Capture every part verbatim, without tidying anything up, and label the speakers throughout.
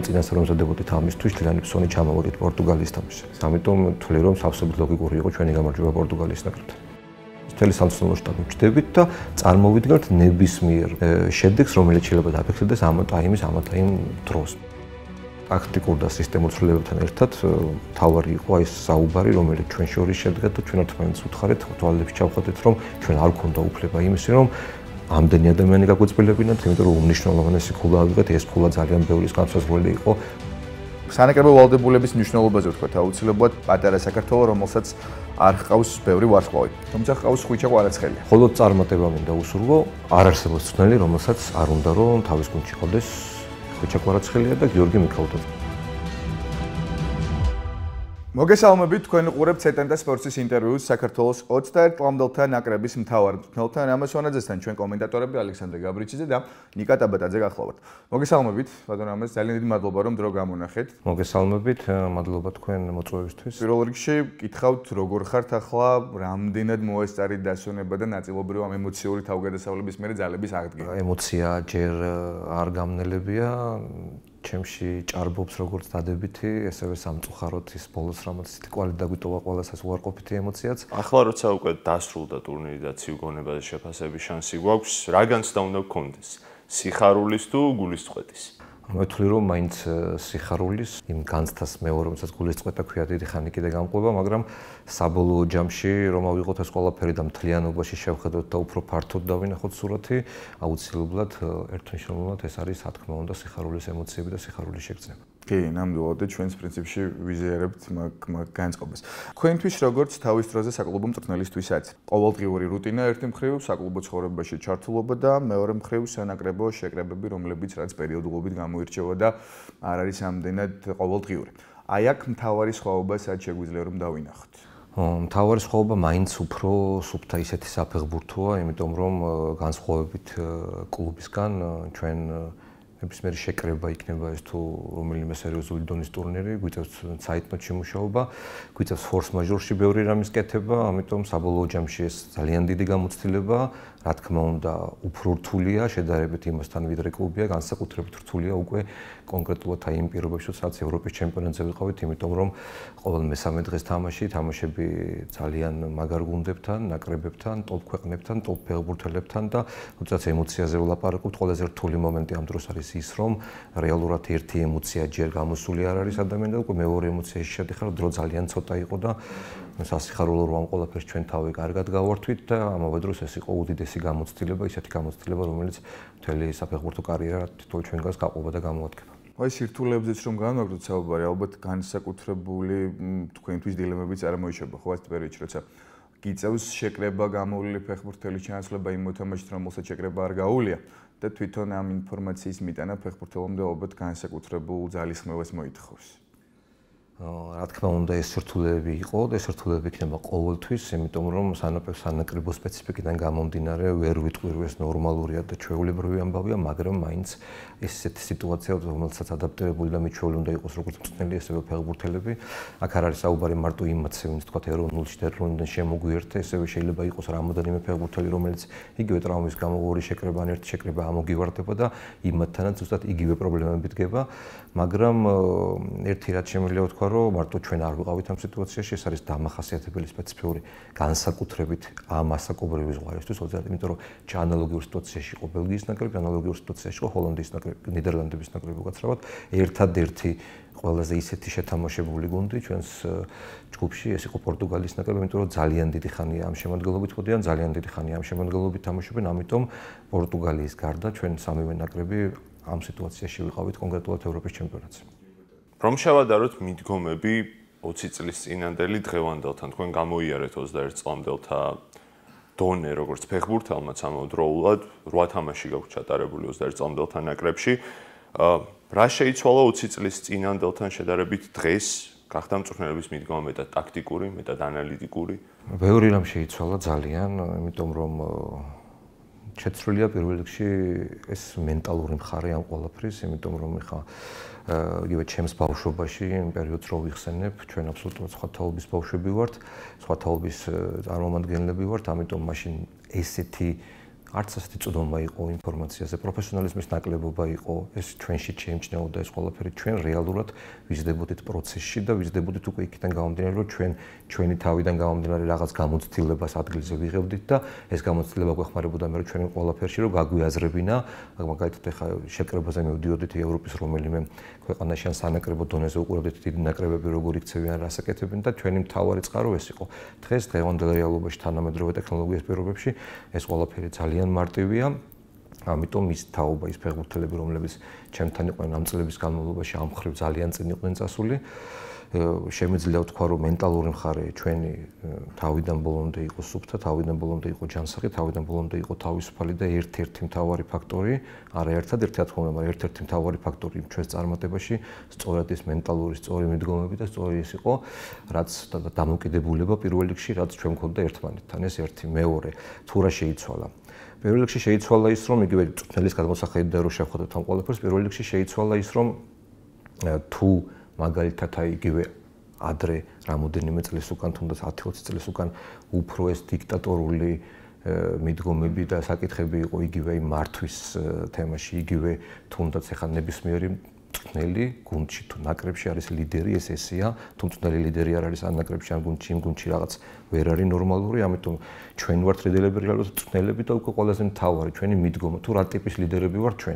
Speaker 1: წინასწარ რომ ზრდებოდით ამისთვის, თლიანი ფსონი ჩამოვედით პორტუგალიის თამაშს. ამიტომ თვლი რომ სავსებით ლოგიკური იყო ჩვენი გამარჯვება პორტუგალიის ნაკრებთან. მთელი სამწუხაროდ შტაბი ვჭდებით და წარმოვიდგინოთ ნებისმიერ შედეგს, რომელიც შეიძლება დაფიქსირდეს ამ ტაიმის, ამ ტაიმ დროს. ტაქტიკურ და სისტემურ ცვლილებებთან ერთად თავარი იყო ეს საუბარი, რომელიც ჩვენ შორის შედგა და ჩვენ ერთმანეთს უთხარეთ, თვალებში ჩავხატეთ, რომ ჩვენ არ გვქონდა უფლება იმისი, რომ ამდენი ადამიანი გაგვეწბილებინათ, იმიტომ რომ უმნიშვნელოვანესი ქულა ავიღეთ, ეს ქულა ძალიან ბევრი განსაზღვრელი იყო.
Speaker 2: სანაკრებო ვალდებულების მნიშვნელობაზე ვთქვათ, აუცილებლად პატარა საქართველოს, რომელსაც არ ჰყავს ბევრი ვარსკვლავი. თუმცა ჰყავს ხვიჩა კვარაცხელია.
Speaker 1: მხოლოდ წარმატება მინდა უსურვო, არ არსებობს ცნელი, რომელსაც არ უნდა რომ თავის გუნდში ყავდეს ხვიჩა კვარაცხელია და გიორგი მიქაუტაძე.
Speaker 2: მოგესალმებით, თქვენ უყურებთ ცეტენ და სპორტის ინტერვიუს საქართველოს ოცდაერთ წლამდელთა ნაკრების მთავარ მწვრთნელთან რამაზ ვანაძესთან, ჩვენ კომენტატორები ალექსანდრე გაბრიჩიძე და ნიკა ტაბატაძე გახლავართ. მოგესალმებით, ბატონ რამაზ, ძალიან დიდი მადლობა რომ დრო გამონახეთ.
Speaker 1: მოგესალმებით, მადლობა თქვენ მოწვევისთვის.
Speaker 2: პირველ რიგში გითხავთ, როგორ ხართ ახლა, რამდენად მოესწარით დასვენება და ნაწილობრივ ამ ემოციური თავგადასავლების მერე ძალების აღდგენა.
Speaker 1: ემოცია ჯერ არ გამნელებია. ჩემში ჭარბობს როგორც დადებითი, ესევე სამწუხაროდ ის ბოლოს რამაც ისეთი კვალი დაგვიტოვა ყველასაც უარყოფითი ემოციაც.
Speaker 3: ახლა როცა უკვე დასრულდა ტურნირი და ცივგონება და შეფასების შანსი გვაქვს, რა განცდა უნდა გქონდეს? სიხარულის თუ გულისწყეტის?
Speaker 1: მეთვლი რომ მაინც სიხარულის იმ განცდას მეორე, რომელსაც გულისწყეთა ქვია დიდი ხანი კიდე გამყვება, მაგრამ საბოლოო ჯამში რომ ავიღოთ ეს ყველაფერი და მთლიანობაში შევხედოთ და უფრო ფართოდ დავინახოთ სურათი, აუცილებლად ერთმნიშვნელოვნად ეს არის, რა თქმა უნდა, სიხარულის ემოციები და სიხარულის შეგრძნება.
Speaker 2: კი, ნამდვილად და ჩვენს პრინციპში ვიზიარებთ მაგ განწყობას. თქვენთვის როგორც თავის დროზე საკლუბო მწვრთნელისთვისაც, ყოველდღიური რუტინა ერთი მხრივ, საკლუბო ცხოვრებაში ჩართულობა და მეორე მხრივ სანაკრებო შეკრებები, რომლებიც რაც პერიოდულობით გამოირჩევა და არ არის ამდენად ყოველდღიური. აი აქ მთავარი სხვაობა სად შეგვიძლია რომ დავინახოთ?
Speaker 1: მთავარი სხვაობა მაინც უფრო სუფთა ისეთი საფეხბურთოა, იმიტომ რომ განსხვავებით კლუბისგან ჩვენ ნებისმიერი შეკრება იქნება ეს თუ რომელიმე სერიოზული დონის ტურნირი, გვიწევს საიტმატჩი მუშაობა, გვიწევს ფორს მაჟორში ბევრი რამის კეთება, ამიტომ საბოლოო ჯამში ეს ძალიან დიდი გამოცდილებაა. რა თქმა უნდა, უფრო რთულია შედარებით იმასთან, ვიდრე კლუბია, განსაკუთრებით რთულია უკვე კონკრეტულად აი იმ პირობებში, სადაც ევროპის ჩემპიონატზე ვიყავით, იმიტომ რომ ყოველ მესამე დღეს თამაში, თამაშები ძალიან მაგარ გუნდებთან, ნაკრებებთან, ტოპ ქვეყნებთან, ტოპ ფეხბურთელებთან და როდესაც ემოციაზე ვლაპარაკობთ, ყველაზე რთული მომენტი ამ დროს არის ის, რომ რეალურად ერთი ემოცია ჯერ გამოსული არ არის ადამიანს და უკვე მეორე ემოციაში შედიხარ, დრო ძალიან ცოტა იყო და სასიხარულო რომ ამ ყველაფერს ჩვენ თავი კარგად გავართვით და ამავე დროს ეს იყო უდიდესი გამოცდილება, ისეთი გამოცდილება, რომელიც მთელი საფეხბურთო კარიერა თითოეულ ჩვენგანს გაყვება და გამოადგება.
Speaker 2: აი სირთულეებზეც რომ განვაგრძოთ საუბარი, ალბათ განსაკუთრებული თქვენთვის დილემები წარმოიშვება, ხო ასეთ პერიოდში, როცა გიწევს შეკრება გამოვლილი ფეხბურთელის ჩანაცვლება იმ მოთამაშით, რომელსაც შეკრება არ გაუვლია და თვითონ ამ ინფორმაციის მიტანა ფეხბურთელამდე ალბათ განსაკუთრებულ ძალისხმევას მოითხოვს.
Speaker 1: რა თქმა უნდა ეს სირთულეები იყო და ეს სირთულეები იქნება ყოველთვის, იმიტომ რომ სანაკრებო სპეციფიკიდან გამომდინარე ვერ ვიტყვი რომ ეს ნორმალურია და ჩვეულებრივი ამბავია, მაგრამ მაინც ესეთი სიტუაცია, რომელსაც ადაპტირებული და მიჩვეული უნდა იყოს როგორც მწვრთნელი, ასევე ფეხბურთელები. აქ არ არის საუბარი მარტო იმათზე, ვინც თქვა ეროვნულში და ეროვნულიდან შემოგვიერთდა, ესევე შეიძლება იყოს რამოდენიმე ფეხბურთელი, რომელიც იგივე ტრავმის გამო ორი შეკრება ან ერთი შეკრება ამოგივარდება და იმათთანაც ზუსტად იგივე პრობლემები დგება, მაგრამ ერთი რაც შემიძლია ვთქვა რომ მარტო ჩვენ არ ვიყავით ამ სიტუაციაში, ეს არის დამახასიათებელი სპეციფიური განსაკუთრებით ამ ასაკობრივი ზღვარისთვის, იმიტომ რომ ანალოგიურ სიტუაციაში იყო ბელგიის ნაკრები, ანალოგიურ სიტუაციაში იყო ჰოლანდიის ნაკრები, ნიდერლანდების ნაკრები უკაცრავად, ერთადერთი ყველაზე ისეთი შეთამაშებული გუნდი ჩვენს ჯგუფში ეს იყო პორტუგალიის ნაკრები, იმიტომ რომ ძალიან დიდი ხანია ამ შემადგენლობით ხოდიან, ძალიან დიდი ხანია ამ შემადგენლობით თამაშობენ, ამიტომ პორტუგალიის გარდა ჩვენ სამივე ნაკრები ამ სიტუაციაში ვიყავით კონკრეტულად ევროპის ჩემპიონატზე.
Speaker 3: რომ შევადაროთ მიდგომები ოცი წლის წინანდელი დღევანდელთან, თქვენ გამოიარეთ ოცდაერთ წლამდელთა დონე, როგორც ფეხბურთელმაც ამავდროულად, რვა თამაში გაქვთ ჩატარებული ოცდაერთ წლამდელთა ნაკრებში. რა შეიცვალა ოცი წლის წინანდელთან შედარებით დღეს, გახდა მწვრთნელების მიდგომა მეტად ტაქტიკური, მეტად ანალიტიკური?
Speaker 1: ბევრი რამ შეიცვალა ძალიან, იმიტომ რომ შეცვლილია პირველ რიგში ეს მენტალური მხარე ამ ყველაფრის, იმიტომ რომ ეხა იგივე ჩემს ბავშვობაში იმ პერიოდს რო ვიხსენებ, ჩვენ აბსოლუტურად სხვა თაობის ბავშვები ვართ, სხვა თაობის წარმომადგენლები ვართ, ამიტომ მაშინ ესეთი არც ასეთი წვდომა იყო ინფორმაციაზე, პროფესიონალიზმის ნაკლებობა იყო, ეს ჩვენში შეიმჩნეოდა ეს ყველაფერი, ჩვენ რეალურად ვიზრდებოდით პროცესში და ვიზრდებოდით უკვე იქიდან გამომდინარე, რომ ჩვენ ჩვენი თავიდან გამომდინარე რაღაც გამოცდილებას ადგილზე ვიღებდით და ეს გამოცდილება გვეხმარებოდა მე ჩვენი ყველაფერში, რომ გაგვიაზრებინა, მაგალითად ეხა შეკრებაზე მივდიოდით ევროპის რომელიმე ქვეყანაში ან სანაკრებო დონეზე უყურებდით დიდი ნაკრებები როგორ იქცევიან, რას აკეთებენ და ჩვენი მთავარი წყარო ეს იყო. დღეს დღევანდელ რეალობაში თანამედროვე ტექნოლოგიების პირობებში ეს ყველაფერი ძალიან მარტივია. ამიტომ ის თაობა, ის ფეხბურთელები, რომლებიც ჩემთან იყვნენ ამ წლების განმავლობაში ამ მხრივ ძალიან წინ იყვნენ წასული. შემიძლია ვთქვა, რომ მენტალური მხარე ჩვენი თავიდან ბოლომდე იყო სუფთა, თავიდან ბოლომდე იყო ჯანსაღი, თავიდან ბოლომდე იყო თავისუფალი და ერთ-ერთი მთავარი ფაქტორი, არა ერთადერთი რა თქმა უნდა, მაგრამ ერთ-ერთი მთავარი ფაქტორი ჩვენს წარმატებაში სწორედ ის მენტალური სწორი მიდგომები და სწორი ის იყო, რაც დამოკიდებულება პირველ რიგში, რაც ჩვენ გვქონდა ერთმანეთთან. ეს ერთი, მეორე, თუ რა შეიცვალა. პირველ რიგში შეიცვალა ის, რომ იგივე წვრთნელის გადმოსახედიდან რო შევხედოთ ამ ყველაფერს, პირველ რიგში შეიცვალა ის, რომ თუ მაგალითად აი იგივე ადრე რამოდენიმე წლის უკან, თუნდაც ათი ოცი წლის უკან უფრო ეს დიქტატორული მიდგომები და საკითხები იყო იგივე მართვის თემაში, იგივე თუნდაც ეხა ნებისმიერი მწვრთნელი გუნდში თუ ნაკრებში არის ლიდერი, ეს ესეა, თუ მწვრთნელი ლიდერი არ არის ან ნაკრებში ან გუნდში, იმ გუნდში რაღაც ვერ არის ნორმალური, ამიტომ ჩვენ ვართ ლიდერები რეალურად მწვრთნელები და უკვე ყველაზე მთავარი ჩვენი მიდგომა, თუ რა ტიპის ლიდერები ვართ ჩვენ.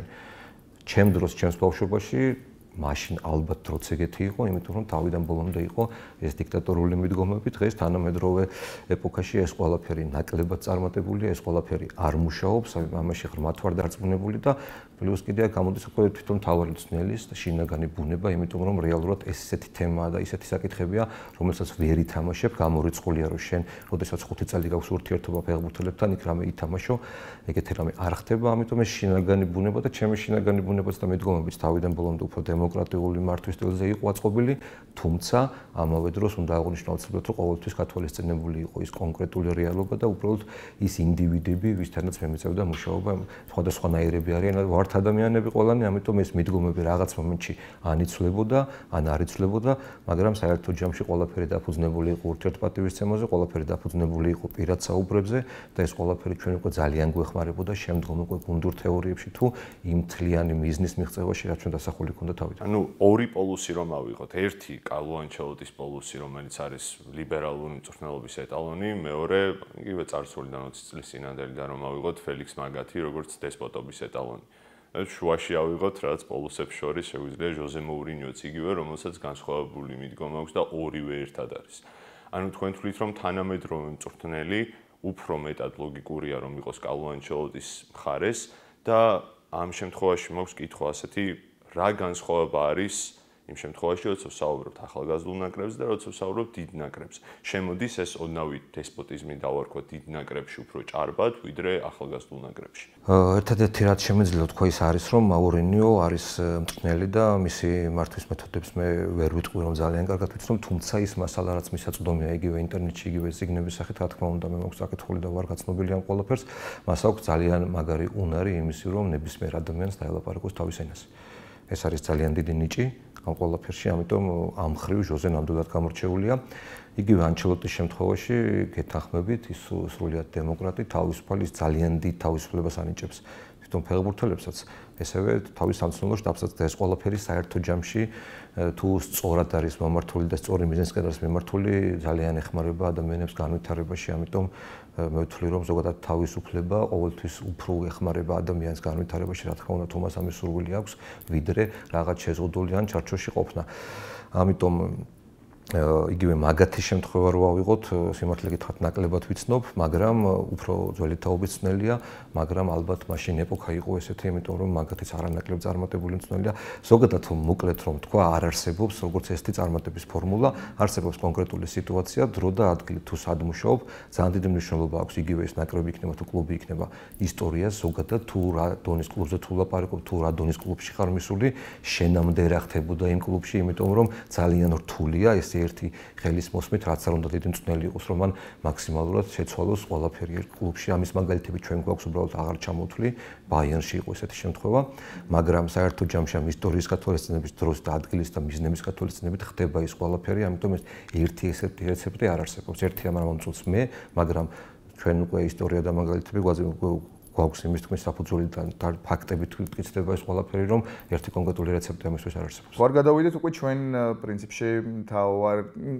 Speaker 1: ჩემ დროს, ჩემს ბავშვობაში მაშინ ალბათ დროც ეგეთი იყო, იმიტომ რომ თავიდან ბოლომდე იყო ეს დიქტატორული მიდგომები, დღეს თანამედროვე ეპოქაში ეს ყველაფერი ნაკლებად წარმატებულია, ეს ყველაფერი არ მუშაობს, ამაში ღრმად ვარ დარწმუნებული და პლუს კიდე გამოდის უკვე თვითონ თავი მწვრთნელის შინაგანი ბუნება, იმიტომ რომ რეალურად ეს ესეთი თემაა და ისეთი საკითხებია, რომელსაც ვერ ითამაშებ, გამორიცხულია რომ შენ, როდესაც ხუთი წელი გაქვს ურთიერთობა ფეხბურთელებთან, იქ რამე ითამაშო, ეგეთი რამე არ ხდება, ამიტომ ეს შინაგანი ბუნება და ჩემი შინაგანი ბუნებაც და მიდგომებიც თავიდან ბოლომდე უფრო დემოკრატიული მართვის სტილზე იყო აწყობილი, თუმცა ამავე დროს უნდა აღვნიშნო აუცილებლად, რომ ყოველთვის გათვალისწინებული იყო ის კონკრეტული რეალობა და უბრალოდ ის ინდივიდები, ვისთანაც მე მიწევდა მუშაობა, სხვადასხვანაირები არიან, ვართ ადამიანები ყველანი, ამიტომ ეს მიდგომები რაღაც მომენტში ან იცვლებოდა, ან არ იცვლებოდა, მაგრამ საერთო ჯამში ყველაფერი დაფუძნებული იყო ურთიერთპატივისცემაზე, ყველაფერი დაფუძნებული იყო პირად საუბრებზე და ეს ყველაფერი ჩვენ უკვე ძალიან გვეხმარებოდა შემდგომ უკვე გუნდურ თეორიებში თუ იმ მთლიანი მიზნის მიღწევაში, რაც ჩვენ დასახული ქონდა თავიდან.
Speaker 3: ანუ ორი პოლუსი რომ ავიღოთ, ერთი კარლო ანჩელოტის პოლუსი, რომელიც არის ლიბერალური მწვრთნელობის ეტალონი, მეორე იგივე წარსულიდან ოცი წლის წინანდელიდან რომ ავიღოთ ფელიქს მაგათი, როგორც დესპოტობის ეტალონი. შუაში ავიღოთ რაც პოლუსებს შორის შეგვიძლია ჟოზე მოურინიოც იგივე, რომელსაც განსხვავებული მიდგომა აქვს და ორივე ერთად არის. ანუ თქვენ თვლით რომ თანამედროვე მწვრთნელი უფრო მეტად ლოგიკურია რომ იყოს კარლო ანჩელოტის მხარეს და ამ შემთხვევაში მაქვს კითხვა ასეთი, რა განსხვავება არის იმ შემთხვევაში, როცა ვსაუბრობთ ახალგაზრდულ ნაკრებზე და როცა ვსაუბრობთ დიდ ნაკრებზე. შემოდის ეს ოდნავი დესპოტიზმი დავარქვათ დიდ ნაკრებში უფრო ჭარბად, ვიდრე ახალგაზრდულ ნაკრებში.
Speaker 1: ერთადერთი რაც შემიძლია თქვა ის არის, რომ მაურინიო არის მწვრთნელი და მისი მართვის მეთოდებს მე ვერ ვიტყვი, რომ ძალიან კარგად ვიცნობ, თუმცა ის მასალა რაც მისაწვდომია იგივე ინტერნეტში, იგივე სიგნების სახით, რა თქმა უნდა, მე მაქვს საკითხული და ვარ გაცნობილი ამ ყველაფერს, მას აქვს ძალიან მაგარი უნარი იმისი, რომ ნებისმიერ ადამიანს დაელაპარაკოს თავის ენას. ეს არის ძალიან დიდი ნიჭი ამ ყველაფერში, ამიტომ ამ მხრივ ჟოზე ნამდვილად გამორჩეულია. იგივე ანჩელოტის შემთხვევაში გეთანხმებით, ის სრულიად დემოკრატი, თავისუფალი, ძალიან დიდ თავისუფლებას ანიჭებს თვითონ ფეხბურთელებსაც, ესევე თავის სამწნულოში დაბსაცდა ეს ყველაფერი საერთო ჯამში თუ სწორად არის მომართული და სწორი მიზნისკენ არის მიმართული, ძალიან ეხმარება ადამიანებს განვითარებაში, ამიტომ მე ვთვლი, რომ ზოგადად თავისუფლება ყოველთვის უფრო ეხმარება ადამიანს განვითარებაში, რა თქმა უნდა, თუმცა ამის სურვილი აქვს, ვიდრე რაღაც შეზღუდული ან ჩარჩოში ყოფნა. ამიტომ იგივე მაგათის შემთხვევა რო ავიღოთ, სიმართლე გითხრათ, ნაკლებად ვიცნობ, მაგრამ უფრო ძველი თაობის მწვრთნელია, მაგრამ ალბათ მაშინ ეპოქა იყო ესეთი, იმიტომ რომ მაგათიც არანაკლებ წარმატებული მწვრთნელია. ზოგადად მოკლედ რომ თქვა, არ არსებობს როგორც ესეთი წარმატების ფორმულა, არსებობს კონკრეტული სიტუაცია, დრო და ადგილი თუ სად მუშაობ, ძალიან დიდი მნიშვნელობა აქვს იგივე ეს ნაკრები იქნება თუ კლუბი იქნება ისტორია, ზოგადად თუ რა დონის კლუბზე თუ ლაპარაკობ, თუ რა დონის კლუბში ხარ მისული, შენამდე რა ხდებოდა იმ კლუბში, იმიტომ რომ ძალიან რთულია ეს ერთი ხელის მოსმით, რაც არ უნდა დიდი მწვრთნელი იყოს, რომ მან მაქსიმალურად შეცვალოს ყველაფერი ერთ კლუბში. ამის მაგალითები ჩვენ გვაქვს, უბრალოდ აღარ ჩამოვთვლი, ბაიერნში იყო ესეთი შემთხვევა, მაგრამ საერთო ჯამში ამ ისტორიის გათვალისწინების დროს და ადგილის და მიზნების გათვალისწინებით ხდება ის ყველაფერი, ამიტომ ეს ერთი ესეთი რეცეპტი არ არსებობს. ერთი ამ მომწონს მე, მაგრამ ჩვენ უკვე ისტორია და მაგალითები გვაქვს იმის თქმის საფუძვლიდან და ფაქტებით ვიკითხება ეს ყველაფერი, რომ ერთი კონკრეტული რეცეპტი ამისთვის არ არსებობს.
Speaker 2: ვარ გადავიდეთ უკვე ჩვენ პრინციპში თავარ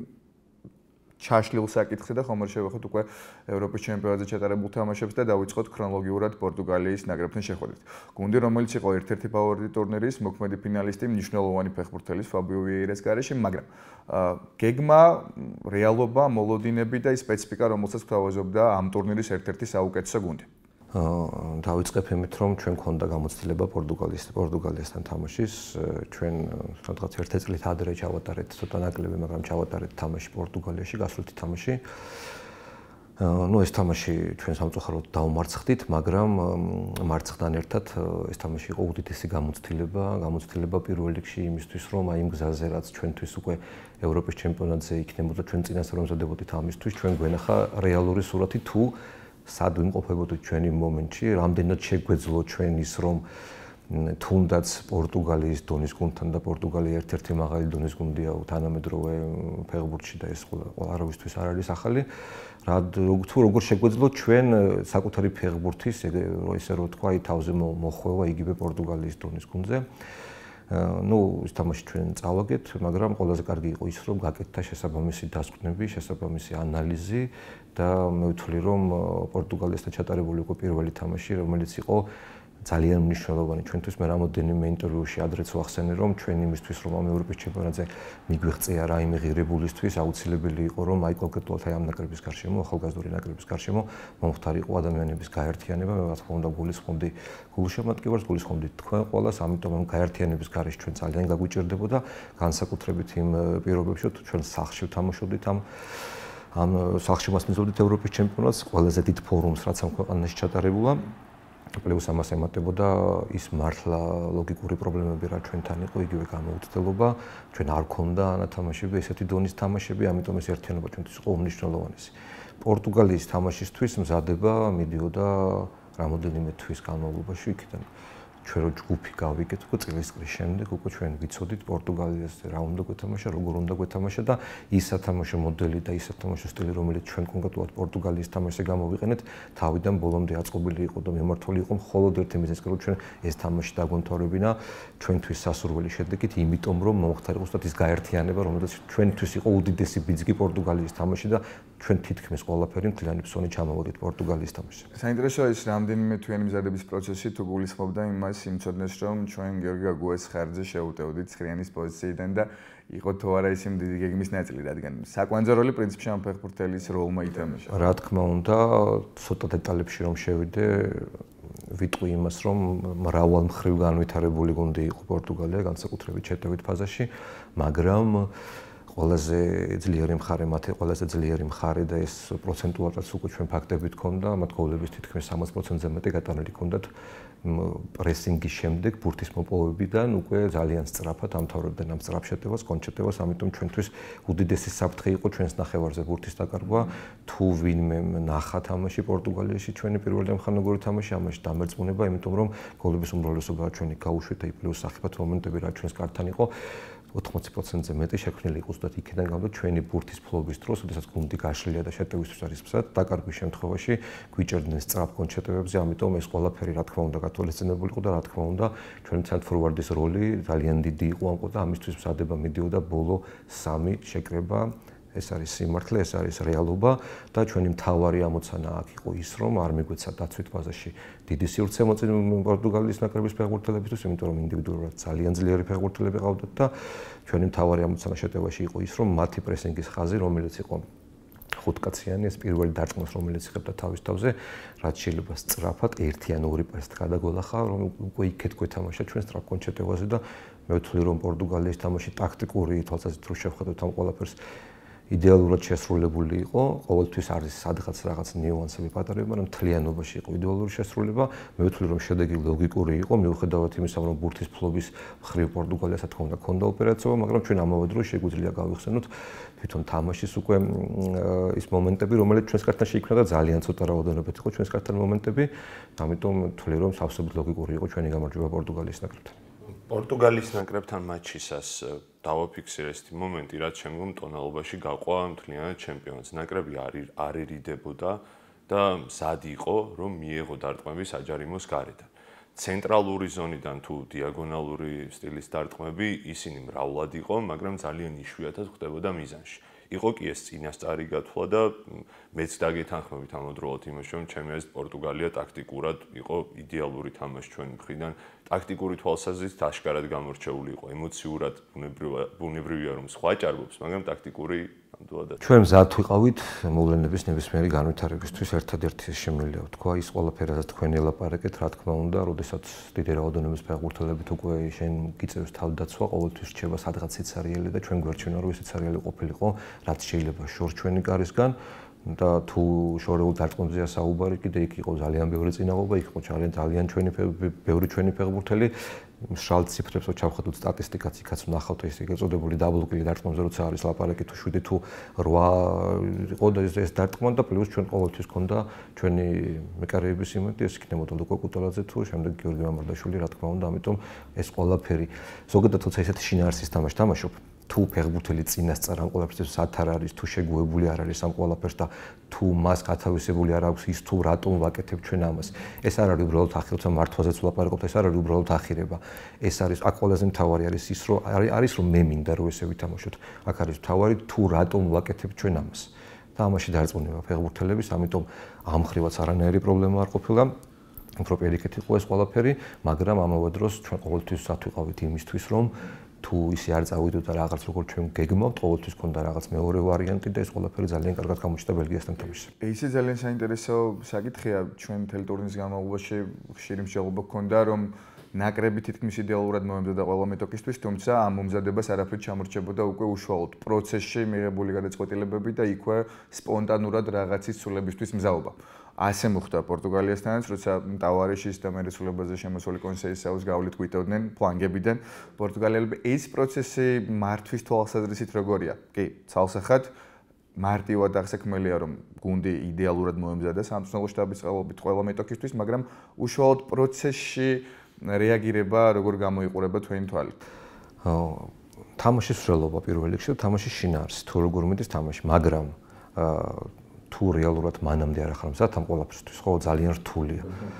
Speaker 2: ჩაშლილ საკითხზე და ხომ არ შევეხოთ უკვე ევროპის ჩემპიონატზე ჩატარებულ თამაშებს და დავიწყოთ ქრონოლოგიურად პორტუგალიის ნაკრებთან შეხვედრით. გუნდი, რომელიც იყო ერთ-ერთი ფავორიტი ტურნირის, მოქმედი ფინალისტი, მნიშვნელოვანი ფეხბურთელის ფაბიო ვიეირას გარეშე, მაგრამ გეგმა, რეალობა, მოლოდინები და ის სპეციფიკა, რომელსაც გვთავაზობდა ამ ტურნირის ერთ-ერთი საუკეთესო გუნდი.
Speaker 1: დავიწყებ იმით, რომ ჩვენ გქონდა გამოცდილება პორტუგალიის პორტუგალიასთან თამაშის. ჩვენ სადღაც ერთი წლით ადრე ჩავატარეთ ცოტა ნაკლები, მაგრამ ჩავატარეთ თამაში პორტუგალიაში, გასვლითი თამაში. ნუ ეს თამაში ჩვენ სამწუხაროდ დაუმარცხდით, მაგრამ მარცხთან ერთად ეს თამაში იყო უდიდესი გამოცდილება, გამოცდილება პირველ რიგში იმისთვის, რომ აი იმ გზაზე, რაც ჩვენთვის უკვე ევროპის ჩემპიონატზე იქნებოდა, ჩვენ წინასწარ ვმზადებოდით ამისთვის, ჩვენ გვენახა რეალური სურათი თუ სად ვიმყოფებოდით ჩვენი მომენტში, რამდენად შეგვეძლო ჩვენ ის, რომ თუნდაც პორტუგალიის დონის გუნდთან და პორტუგალია ერთ-ერთი მაღალი დონის გუნდია თანამედროვე ფეხბურთში და ეს არავისთვის არ არის ახალი. რა თუ როგორ შეგვეძლო ჩვენ საკუთარი ფეხბურთის, ესე რომ თქვა, თავზე მოხვევა იგივე პორტუგალიის დონის გუნდზე. ნუ ის თამაში ჩვენ წავაგეთ, მაგრამ ყველაზე კარგი იყო ის, რომ გაკეთდა შესაბამისი დასკვნები, შესაბამისი ანალიზი და მე ვთვლი, რომ პორტუგალიასთან ჩატარებული უკვე პირველი თამაში, რომელიც იყო ძალიან მნიშვნელოვანი ჩვენთვის. მე რამოდენიმე ინტერვიუში ადრეც ვახსენე, რომ ჩვენ იმისთვის, რომ ამ ევროპის ჩემპიონატზე მიგვიღწია რაიმე ღირებულისთვის, აუცილებელი იყო, რომ აი კონკრეტულად აი ამ ნაკრების გარშემო, ახალგაზრდული ნაკრების გარშემო მომხდარიყო ადამიანების გაერთიანება. მე რა თქმა უნდა გულისხმობდი გულშემატკივარს, გულისხმობდი თქვენ ყველას, ამიტომ ამ გაერთიანების გარეშე ჩვენ ძალიან გაგვიჭირდებოდა, განსაკუთრებით იმ პირობებში, თუ ჩვენ სახლში ვთამაშობდით ამ ამ სახლში მასპინძლობდით ევროპის ჩემპიონატს, ყველაზე დიდ ფორუმს, რაც ამ ქვეყანაში ჩატარებულა. პლუს ამას ემატებოდა ის მართლა ლოგიკური პრობლემები, რა ჩვენთან იყო, იგივე გამოუცდელობა, ჩვენ არ გქონდა ანათამაშები, ესეთი დონის თამაშები, ამიტომ ეს ერთიანობა ჩვენთვის იყო უმნიშვნელოვანესი. პორტუგალიის თამაშისთვის მზადება მიდიოდა რამოდენიმე თვის განმავლობაში იქიდან. ჩვენ რო ჯგუფი გავიგეთ, უკვე წლისწყლის შემდეგ უკვე ჩვენ ვიცოდით პორტუგალიას რა უნდა გვეთამაშა, როგორ უნდა გვეთამაშა და ის სათამაშო მოდელი და ის სათამაშო სტილი, რომელიც ჩვენ კონკრეტულად პორტუგალიის თამაშზე გამოვიყენეთ, თავიდან ბოლომდე აწყობილი იყო და მიმართული იყო მხოლოდ ერთი მიზნისკენ, რომ ჩვენ ეს თამაში დაგვემთავრებინა ჩვენთვის სასურველი შედეგით, იმიტომ რომ მომხდარიყო უბრალოდ ის გაერთიანება, რომელიც ჩვენთვის იყო უდიდესი ბიძგი პორტუგალიის თამაში და ჩვენ თითქმის ყველაფერი მთლიანი ფსონი ჩამოვედით პორტუგალიის თამაშზე.
Speaker 2: საინტერესოა ის რამდენიმე თვიანი მზადების პროცესი თუ გულისხმობდა იმას იმწოდნეს, რომ ჩვენ გიორგი გაგუას ხარჯზე შევუტევდით ცხრიანის პოზიციიდან და იყო თუ არა ის იმ დიდი გეგმის ნაწილი, რადგან საკვანძო როლი პრინციპში ამ ფეხბურთელის როლმა ითამაშა.
Speaker 1: რა თქმა უნდა, ცოტა დეტალებში რომ შევიდე, ვიტყვი იმას, რომ მრავალ მხრივ განვითარებული გუნდი იყო პორტუგალია, განსაკუთრებით შეტევით ფაზაში, მაგრამ ყველაზე ძლიერი მხარე მათი ყველაზე ძლიერი მხარე და ეს პროცენტულადაც უკვე ჩვენ ფაქტებით გქონდა, მათ გოლების თითქმის სამას პროცენტზე მეტი გატანილი ჰქონდათ პრესინგის შემდეგ ბურთის მოპოვებიდან უკვე ძალიან სწრაფად ამთავრებდნენ ამ სწრაფ შეტევას, კონჩეტევას, ამიტომ ჩვენთვის უდიდესი საფრთხე იყო ჩვენს ნახევარზე ბურთის დაკარგვა. თუ ვინმე ნახა თამაში პორტუგალიაში ჩვენი პირველი ამხანაგური თამაში, ამაში დამერწმუნება, იმიტომ რომ გოლების უმრავლესობა ჩვენი გაუშვეთ, პლუს სახიფათ მომენტები რა ჩვენს კართან იყო. ოთხმოცი პროცენტზე მეტი შექმნილი იყო ზუსტად იქიდან გამო ჩვენი ბურთის ფლობის დროს, როდესაც გუნდი გაშლილია და შეტევისთვის არის მზად, დაკარგვის შემთხვევაში გვიჭერდნენ სწრაფ კონჩეტებებზე, ამიტომ ეს ყველაფერი რა თქმა უნდა გათვალისწინებული იყო და რა თქმა უნდა ჩვენი ცენტრფორვარდის როლი ძალიან დიდი იყო ამკო და ამისთვის მზადება მიდიოდა ბოლო სამი შეკრება. ეს არის სიმართლე, ეს არის რეალობა და ჩვენი მთავარი ამოცანა აქ იყო ის, რომ არ მიგვეცა დაცვით ფაზაში დიდი სივრცე მოწინ პორტუგალიის ნაკრების ფეხბურთელებისთვის, იმიტომ რომ ინდივიდუალურად ძალიან ძლიერი ფეხბურთელები ყავდათ და ჩვენი მთავარი ამოცანა შეტევაში იყო ის, რომ მათი პრესინგის ხაზი, რომელიც იყო ხუთკაციანი, ეს პირველი დარტყმას, რომელიც იღებდა თავის თავზე, რაც შეიძლება სწრაფად ერთი ან ორი პასით გადაგოლახა, რომ უკვე იქეთ გვეთამაშა ჩვენ სწრაფ კონჩეტევაზე და მე ვთვლი, რომ პორტუგალიის თამაში ტაქტიკური თვალსაზრისით რო შევხედოთ ამ ყველაფერს იდეალურად შესრულებული იყო, ყოველთვის არის სადღაც რაღაც ნიუანსები პატარები, მაგრამ მთლიანობაში იყო იდეალური შესრულება. მე ვთვლი, რომ შედეგი ლოგიკური იყო, მიუხედავად იმისა, რომ ბურთის ფლობის მხრივ პორტუგალიას რა თქმა უნდა ჰქონდა ოპერაციობა, მაგრამ ჩვენ ამავე დროს შეგვიძლია გავიხსენოთ თვითონ თამაშის უკვე ის მომენტები, რომელიც ჩვენს კართან შეიქმნა და ძალიან ცოტა რაოდენობით იყო ჩვენს კართან მომენტები, ამიტომ ვთვლი, რომ სავსებით ლოგიკური იყო ჩვენი გამარჯვება პორტუგალიის ნაკრებთან.
Speaker 3: პორტუგალიის ნაკრებთან მატჩისას დავაფიქსირე ეს მომენტი, რაც შემდგომ ტონალობაში გაყვა მთლიანად ჩემპიონატს. ნაკრები არ არ ერიდებოდა და მზად იყო, რომ მიეღო დარტყმები საჯარიმოს გარედან. ცენტრალური ზონიდან თუ დიაგონალური სტილის დარტყმები ისინი მრავლად იყო, მაგრამ ძალიან იშვიათად ხდებოდა მიზანში. იყო კი ეს წინასწარი გათვლა და მეც დაგეთანხმებით ამავდროულად იმას, რომ ჩემი აზრით პორტუგალია ტაქტიკურად იყო იდეალური თამაში ჩვენი მხრიდან. ტაქტიკური თვალსაზრისით აშკარად გამორჩეული იყო. ემოციურად ბუნებრივია რომ სხვა ჭარბობს, მაგრამ ტაქტიკური ნამდვილად.
Speaker 1: ჩვენ მზად ვიყავით მოვლენების ნებისმიერი განვითარებისთვის, ერთადერთი შემიძლია ვთქვა ის ყველაფერი, რაც თქვენ ელაპარაკეთ, რა თქმა უნდა, როდესაც დიდი რაოდენობის ფეხბურთელებით უკვე შენ გიწევს თავდაცვა, ყოველთვის რჩება სადღაც სიცარიელი და ჩვენ გვერდჩვენა რომ ეს სიცარიელი ყოფილიყო, რაც შეიძლება შორ ჩვენი კარისგან. და თუ შორეულ დარტყმებზეა საუბარი, კიდე იქ იყო ძალიან ბევრი წინაღობა, იქ იყო ძალიან ძალიან ჩვენი ბევრი ჩვენი ფეხბურთელი. მშრალ ციფრებს ვჩავხოთ სტატისტიკაც იქაც ვნახავთ ეს ეგეწოდებული დაბლოკილი დარტყმებზე, როცა არის ლაპარაკი თუ შვიდი თუ რვა იყო და ეს დარტყმა და პლუს ჩვენ ყოველთვის ქონდა ჩვენი მეკარეების იმედი, ეს იქნებოდა ლუკა კუტალაძე თუ შემდეგ გიორგი მამარდაშვილი, რა თქმა უნდა, ამიტომ ეს ყველაფერი ზოგადად თუცა ესეთი შინაარსის თამაში თამაშობ. თუ ფეხბურთელი წინასწარ ამ ყველაფერს სად არ არის, თუ შეგუებული არ არის ამ ყველაფერს და თუ მას გათავისებული არ აქვს ის თუ რატომ ვაკეთებ ჩვენ ამას. ეს არ არის უბრალოდ ახირება მართვაზეც ვლაპარაკობთ, ეს არ არის უბრალოდ ახირება. ეს არის აქ ყველაზე მთავარი არის ის რომ არის რომ მე მინდა რომ ესე ვითამაშოთ. აქ არის მთავარი თუ რატომ ვაკეთებ ჩვენ ამას. და ამაში დარწმუნება ფეხბურთელების, ამიტომ ამ ხრივაც არანაირი პრობლემა არ ყოფილა. უფრო პირიქით იყო ეს ყველაფერი, მაგრამ ამავე დროს ჩვენ ყოველთვის სად ვიყავით იმისთვის რომ თუ ისე არ წავიდოთ და რაღაც როგორ ჩვენ გეგმავთ, ყოველთვის ქონდა რაღაც მეორე ვარიანტი და ეს ყველაფერი ძალიან კარგად გამოჩნდა ბელგიასთან თამაშში.
Speaker 2: ისე ძალიან საინტერესო საკითხია, ჩვენ მთელი ტურნირის განმავლობაში ხშირი მსჯელობა ქონდა, რომ ნაკრები თითქმის იდეალურად მოემზადა ყველა მეტოქისთვის, თუმცა ამ მომზადებას არაფრით ჩამორჩებოდა უკვე უშუალოდ პროცესში მიღებული გადაწყვეტილებები და იქვე სპონტანურად რაღაცის ცვლილებისთვის მზაობა. ასე მოხდა პორტუგალიასთანაც, როცა ტავარიშის და მერესულებაზე შემოსული კონსეისაუს გავლით გვიტევდნენ ფლანგებიდან. პორტუგალიელები ეს პროცესი მართვის თვალსაზრისით როგორია? კი, ცალსახად მარტივად აღსაქმელია, რომ გუნდი იდეალურად მოემზადა სამწვრთნელო შტაბის წყალობით ყველა მეტოქისთვის, მაგრამ უშუალოდ პროცესში რეაგირება როგორ გამოიყურება თქვენი თვალით?
Speaker 1: თამაშის სრულობა პირველ რიგში და თამაშის შინაარსი, თუ როგორ მიდის თამაში, მაგრამ თუ რეალურად მანამდე არ ახარ მზად ამ ყველაფერთვის, ხო, ძალიან რთულია.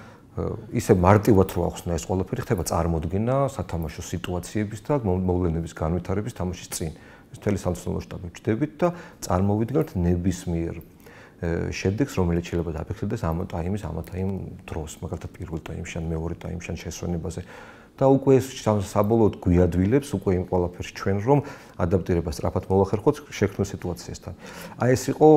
Speaker 1: ისე მარტივად რო ახსნა ეს ყველაფერი, ხდება წარმოდგენა სათამაშო სიტუაციების და მოვლენების განვითარების თამაშის წინ. ეს მთელი სამწვრთნელო შტაბი ვჭდებით და წარმოვიდგინოთ ნებისმიერ შედეგს, რომელიც შეიძლება დაფიქსირდეს ამ ტაიმის, ამ ტაიმ დროს, მაგალითად პირველ ტაიმში ან მეორე ტაიმში ან შესვენებაზე. და უკვე ეს საბოლოოდ გვიადვილებს უკვე იმ ყველაფერს ჩვენ რომ ადაპტირება სწრაფად მოვახერხოთ შექმნილ სიტუაციასთან. აი ეს იყო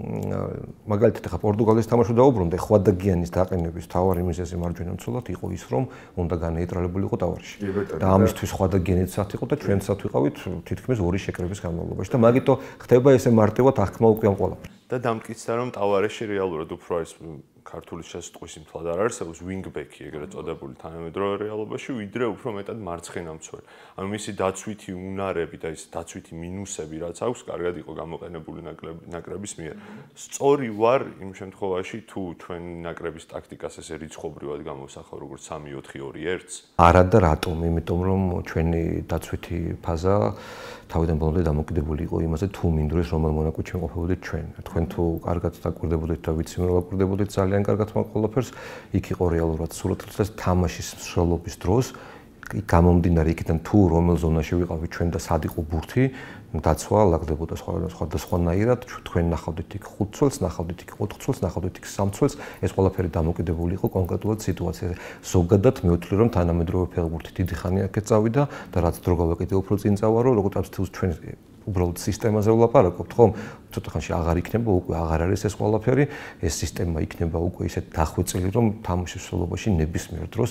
Speaker 1: მაგალითად ახლა პორტუგალიის თამაში დაუბრუნდა, ხვადაგიანის დაყენების თავარი მიზეზი მარჯვენა მცველად იყო ის რომ უნდა განეიტრალებულიყო ტავარიში. და ამისთვის ხვადაგიანიც სათ იყო და ჩვენც სათ ვიყავით თითქმის ორი შეკრების განმავლობაში და მაგიტო ხდება ესე მარტივად აღქმა უკვე ამ ყველაფერს.
Speaker 3: და დამტკიცდა რომ ტავარიში რეალურად უფრო ის ქართული შესტყვის იმთლად არ არსებობს ვინგბექი ეგრეთ წოდებული თანამედროვე რეალობაში, ვიდრე უფრო მეტად მარცხენა მცველი. ანუ მისი დაცვითი უნარები და ის დაცვითი მინუსები რაც აქვს, კარგად იყო გამოყენებული ნაკრების მიერ. სწორი ვარ იმ შემთხვევაში, თუ ჩვენ ნაკრების ტაქტიკას ესე რიცხობრივად გამოვსახავ როგორც სამი ოთხი ორი ერთს.
Speaker 1: არა და რატომ? იმიტომ რომ ჩვენი დაცვითი ფაზა თავიდან ბოლომდე დამოკიდებული იყო იმაზე, თუ მინდვრეს რომელ მონაკვეთში ჩვენ ყოფილდით ჩვენ. თქვენ თუ კარგად დაკვირდებოდით და ვიცი რომ დაკვირდებოდით ძალიან კარგად მაგ ყველაფერს, იქ იყო რეალურად სურათიც და თამაშის მსვლელობის დროს გამომდინარე იქიდან თუ რომელ ზონაში ვიყავით ჩვენ და სად იყო ბურთი, დაცვა ლაგდებოდა სხვადასხვანაირად, თქვენ ნახავდით იქ ხუთ წელს, ნახავდით იქ ოთხ წელს, ნახავდით იქ სამ წელს, ეს ყველაფერი დამოკიდებული იყო კონკრეტულად სიტუაციაზე. ზოგადად მე ვთვლი რომ თანამედროვე ფეხბურთი დიდი ხანი აქეთ წავიდა და რაც დრო გავაკეთე უფრო წინ წავა რომ როგორც თუ ჩვენ უბრალოდ სისტემაზე ვლაპარაკობთ, ხო? ცოტა ხანში აღარ იქნება, უკვე აღარ არის ეს ყველაფერი, ეს სისტემა იქნება უკვე ისეთ დახვეწილი რომ თამაშის სრულობაში ნებისმიერ დროს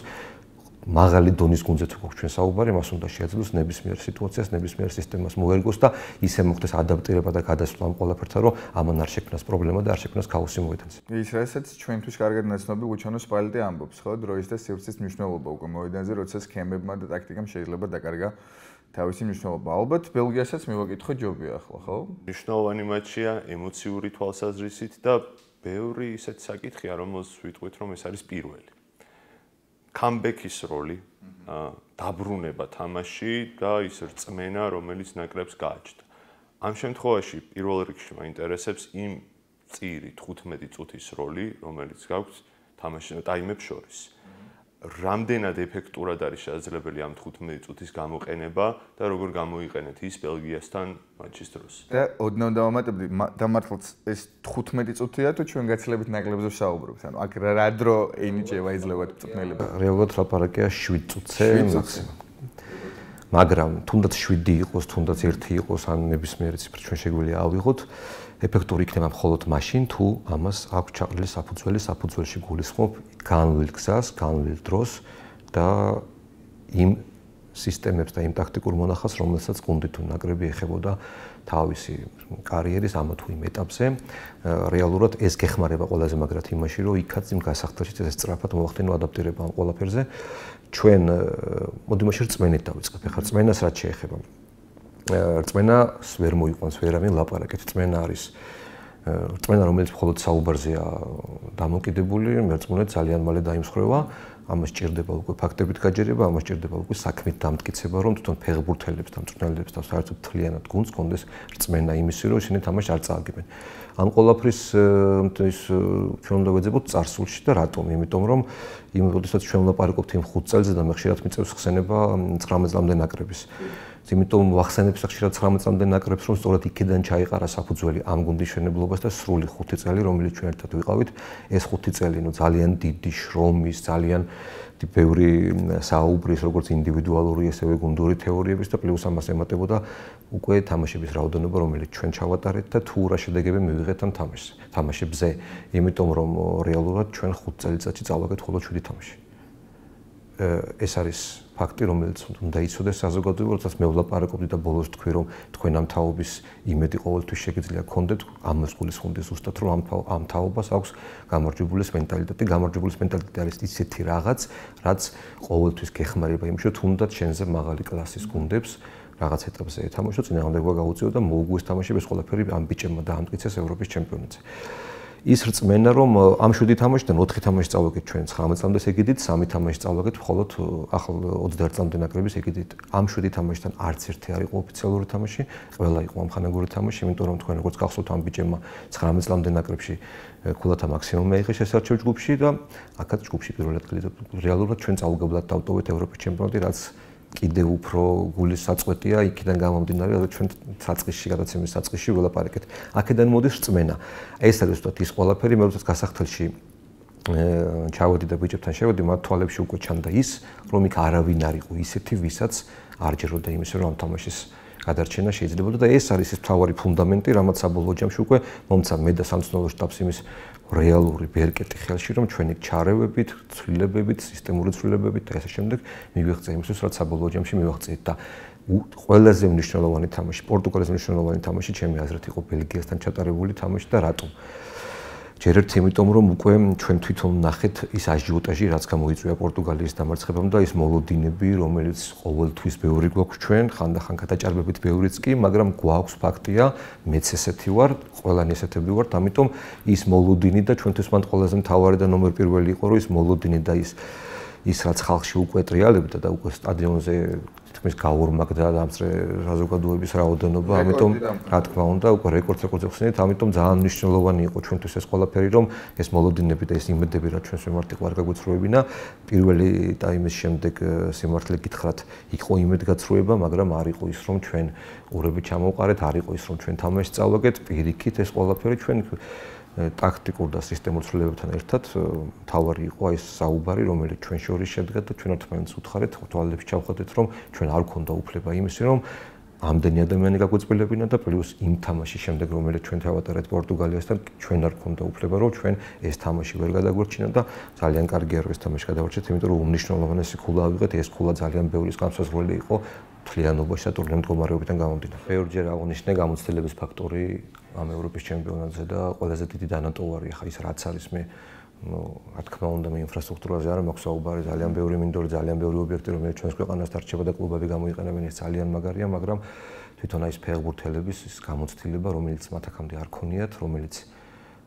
Speaker 1: მაღალი დონის გუნდზე თუ გვაქვს ჩვენ საუბარი, მას უნდა შეაძლოს ნებისმიერ სიტუაციას, ნებისმიერ სისტემას მოერგოს და ისე მოხდეს ადაპტირება და გადასვლა ამ ყველაფერთან, რომ ამან არ შექმნას პრობლემა და არ შექმნას ქაოსი მოედანზე.
Speaker 2: ის რასაც ჩვენთვის კარგად ნაცნობი ლუჩანო სპალეტი ამბობს, ხო, დროის და სივრცის მნიშვნელობა უკვე მოედანზე, როცა სქემებმა და ტაქტიკამ შეიძლება დაკარგა თავისი მნიშვნელობა. ალბათ ბელგიასაც მივაკითხო ჯობია ახლა, ხო?
Speaker 3: მნიშვნელოვანი მატჩია ემოციური თვალსაზრისით და ბევრი ისეთ საკითხია, რომელს ვიტყვით, რომ ეს არის პირველი. კამბექის როლი, დაბრუნება თამაში და ის რწმენა, რომელიც ნაკრებს გააჩნდა. ამ შემთხვევაში პირველ რიგში მაინტერესებს იმ წირი თხუთმეტი წუთის როლი, რომელიც გაქვს თამაშის ტაიმებს შორის. რამდენად ეფექტურად არის შესაძლებელი ამ თხუთმეტი წუთის გამოყენება და როგორ გამოიყენეთ ის ბელგიასთან მატჩის დროს.
Speaker 2: და ოდნავ დავამატებდი, დამართლაც ეს თხუთმეტი წუთია თუ ჩვენ გაცილებით ნაკლებზე ვსაუბრობთ. ანუ აქ რა დრო ენიჭება იძლევა მწვრთნელებს.
Speaker 1: რეალურად ლაპარაკია შვიდ წუთზე მაქსიმუმ. მაგრამ თუნდაც შვიდი იყოს, თუნდაც ერთი იყოს, ან ნებისმიერი ციფრი ჩვენ შეგვიძლია ავიღოთ, ეფექტური იქნება მხოლოდ მაშინ, თუ ამას აქვს ჩაყრილი საფუძველი, საფუძველში გულისხმობ განვლილ გზას, განვლილ დროს და იმ სისტემებს და იმ ტაქტიკურ მონახაზს, რომელსაც გუნდი თუ ნაკრები ეხებოდა თავისი კარიერის ამა თუ იმ ეტაპზე, რეალურად ეს გეხმარება ყველაზე მაგრად იმაში, რომ იქაც იმ გასახდელში ეს სწრაფად მოახდინო ადაპტირება ამ ყველაფერზე. ჩვენ მოდი მაშინ რწმენით დავიწყებ. ახლა რწმენას რაც შეეხება. რწმენას ვერ მოიყვანს ვერავინ ლაპარაკით. რწმენა არის რწმენა, რომელიც მხოლოდ საუბარზეა დამოკიდებული, მერწმუნეთ ძალიან მალე დაიმსხვრევა. ამას ჭირდება უკვე ფაქტებით გაჯერება, ამას ჭირდება უკვე საქმით დამტკიცება, რომ თვითონ ფეხბურთელებს და მწვრთნელებს და საერთოდ მთლიანად გუნდს კონდეს რწმენა იმისი, რომ ისინი თამაშს არ წააგებენ. ამ ყველაფრის ის ჩვენ უნდა ვეძებოთ წარსულში და რატომ? იმიტომ რომ იმ როდესაც ჩვენ ვლაპარაკობთ იმ ხუთ წელზე და მე ხშირად მიწევს ხსენება ცხრამეტ წლამდე ნაკრების. იმიტომ ვახსენებ ხშირად ცხრამეტ წლამდე ნაკრებს, რომ სწორედ იქიდან ჩაიყარა საფუძველი ამ გუნდის მშენებლობას და სრული ხუთი წელი, რომელიც ჩვენ ერთად ვიყავით, ეს ხუთი წელი, ნუ ძალიან დიდი შრომის, ძალიან ბევრი საუბრის, როგორც ინდივიდუალური, ესევე გუნდური თეორიების და პლუს ამას ემატებოდა უკვე თამაშების რაოდენობა, რომელიც ჩვენ ჩავატარეთ და თუ რა შედეგები მივიღეთ ამ თამაშზე, თამაშებზე, იმიტომ რომ რეალურად ჩვენ ხუთ წელიწადში წავაგეთ მხოლოდ შვიდი თამაში. ეს არის ფაქტი, რომელიც უნდა იცოდეს საზოგადოება, როდესაც მე ვლაპარაკობდი და ბოლოს თქვი, რომ თქვენ ამ თაობის იმედი ყოველთვის შეგიძლია გქონდეთ, ამას გულისხმობდი ზუსტად, რომ ამ ამ თაობას აქვს გამარჯვებულის მენტალიტეტი. გამარჯვებულის მენტალიტეტი არის ისეთი რაღაც, რაც ყოველთვის გეხმარება იმში, რომ თუნდაც შენზე მაღალი კლასის გუნდებს რაღაც ეტაპზე ეთამაშო, წინააღმდეგობა გაუწიო და მოუგუეს თამაშები, ეს ყველაფერი ამ ბიჭებმა დაამტკიცეს ევროპის ჩემპიონატზე. ის რწმენა, რომ ამ შვიდი თამაშიდან ოთხი თამაში წავაგეთ ჩვენ ცხრამეტ წლამდე ეგიდით, სამი თამაში წავაგეთ მხოლოდ ახალ ოცდაერთ წლამდე ნაკრების ეგიდით. ამ შვიდი თამაშიდან არც ერთი არ იყო ოფიციალური თამაში, ყველა იყო ამხანაგური თამაში, იმიტომ რომ თქვენ როგორც გახსოვთ ამ ბიჭებმა ცხრამეტ წლამდე ნაკრებში ქულათა მაქსიმუმი აიღეს შესარჩევ ჯგუფში და აქაც ჯგუფში პირველ ადგილზე რეალურად ჩვენ წაუგებლად დავტოვეთ ევროპის ჩემპიონატი, რაც კიდევ უფრო გულის საწყვეტია, იქიდან გამომდინარე, რომ ჩვენ საწყისში, გადაცემის საწყისში ველაპარაკეთ. აქედან მოდის რწმენა. ეს არის უბრალოდ ის ყველაფერი, მე როდესაც გასახდელში ჩავედი და ბიჭებთან შევედი, მათ თვალებში უკვე ჩანდა ის, რომ იქ არავინ არ იყო ისეთი, ვისაც არ ჯეროდა იმის, რომ ამ თამაშის გადარჩენა შეიძლებოდა და ეს არის ის მთავარი ფუნდამენტი, რამაც საბოლოო ჯამში უკვე მომცა მე და სამწნულო შტაბს იმის რეალური ბერკეტი ხელში, რომ ჩვენი ჩარევებით, ცვლილებებით, სისტემური ცვლილებებით და ასე შემდეგ მივიღწე იმისთვის, რაც საბოლოო ჯამში მივაღწიეთ და ყველაზე მნიშვნელოვანი თამაში, პორტუგალის მნიშვნელოვანი თამაში ჩემი აზრით იყო ბელგიასთან ჩატარებული თამაში და რატომ? ჯერ ერთ იმიტომ, რომ უკვე ჩვენ თვითონ ნახეთ ის აჟიოტაჟი, რაც გამოიწვია პორტუგალიის დამარცხებამ და ის მოლოდინები, რომელიც ყოველთვის ბევრი გვაქვს ჩვენ, ხანდახან გადაჭარბებით ბევრიც კი, მაგრამ გვაქვს ფაქტია, მეც ესეთი ვარ, ყველანი ესეთები ვართ, ამიტომ ის მოლოდინი და ჩვენთვის მანდ ყველაზე მთავარი და ნომერ პირველი იყო, რომ ის მოლოდინი და ის ის რაც ხალხში უკვე ტრიალებდა და უკვე სტადიონზე თითქმის გაორმაგდა დამწრე საზოგადოების რაოდენობა, ამიტომ რა თქმა უნდა, უკვე რეკორდს რეკორდზე ხსნით, ამიტომ ძალიან მნიშვნელოვანი იყო ჩვენთვის ეს ყველაფერი, რომ ეს მოლოდინები და ეს იმედები, რაც ჩვენს მიმართ იყო არ გაგვიცრუებინა. პირველი ტაიმის შემდეგ სიმართლე გითხრათ, იყო იმედგაცრუება, მაგრამ არ იყო ის, რომ ჩვენ ყურები ჩამოვყარეთ, არ იყო ის, რომ ჩვენ თამაში წავაგეთ, პირიქით ეს ყველაფერი ჩვენ ტაქტიკურ და სისტემურ ცვლილებებთან ერთად თავარი იყო ეს საუბარი, რომელიც ჩვენ შორის შედგა და ჩვენ ერთმანეთს უთხარეთ, თვალებში ჩავხატეთ, რომ ჩვენ არ გქონდა უფლება იმისი, რომ ამდენი ადამიანი გაგვეწბილებინა და პლუს იმ თამაშის შემდეგ, რომელიც ჩვენ თავატარეთ პორტუგალიასთან, ჩვენ არ გქონდა უფლება, რომ ჩვენ ეს თამაში ვერ გადაგვერჩინა და ძალიან კარგია, რომ ეს თამაში გადავარჩეთ, იმიტომ რომ უმნიშვნელოვანესი ქულა ავიღეთ, ეს ქულა ძალიან ბევრის განსაზღვრელი იყო თლიანობაში და ტურნირის მდგომარეობიდან გამომდინარე. ბევრჯერ აღნიშნე გამოცდილების ფაქტორი ამ ევროპის ჩემპიონატზე და ყველაზე დიდი დანატოვარი ხა ის რაც არის მე ნუ რა თქმა უნდა მე ინფრასტრუქტურაზე არ მაქვს საუბარი, ძალიან ბევრი მინდორი, ძალიან ბევრი ობიექტი რომელიც ჩვენს ქვეყანას დარჩება და კლუბები გამოიყენებენ, ეს ძალიან მაგარია, მაგრამ თვითონ აი ეს ფეხბურთელების ის გამოცდილება, რომელიც მათ აქამდე არ ქონიათ, რომელიც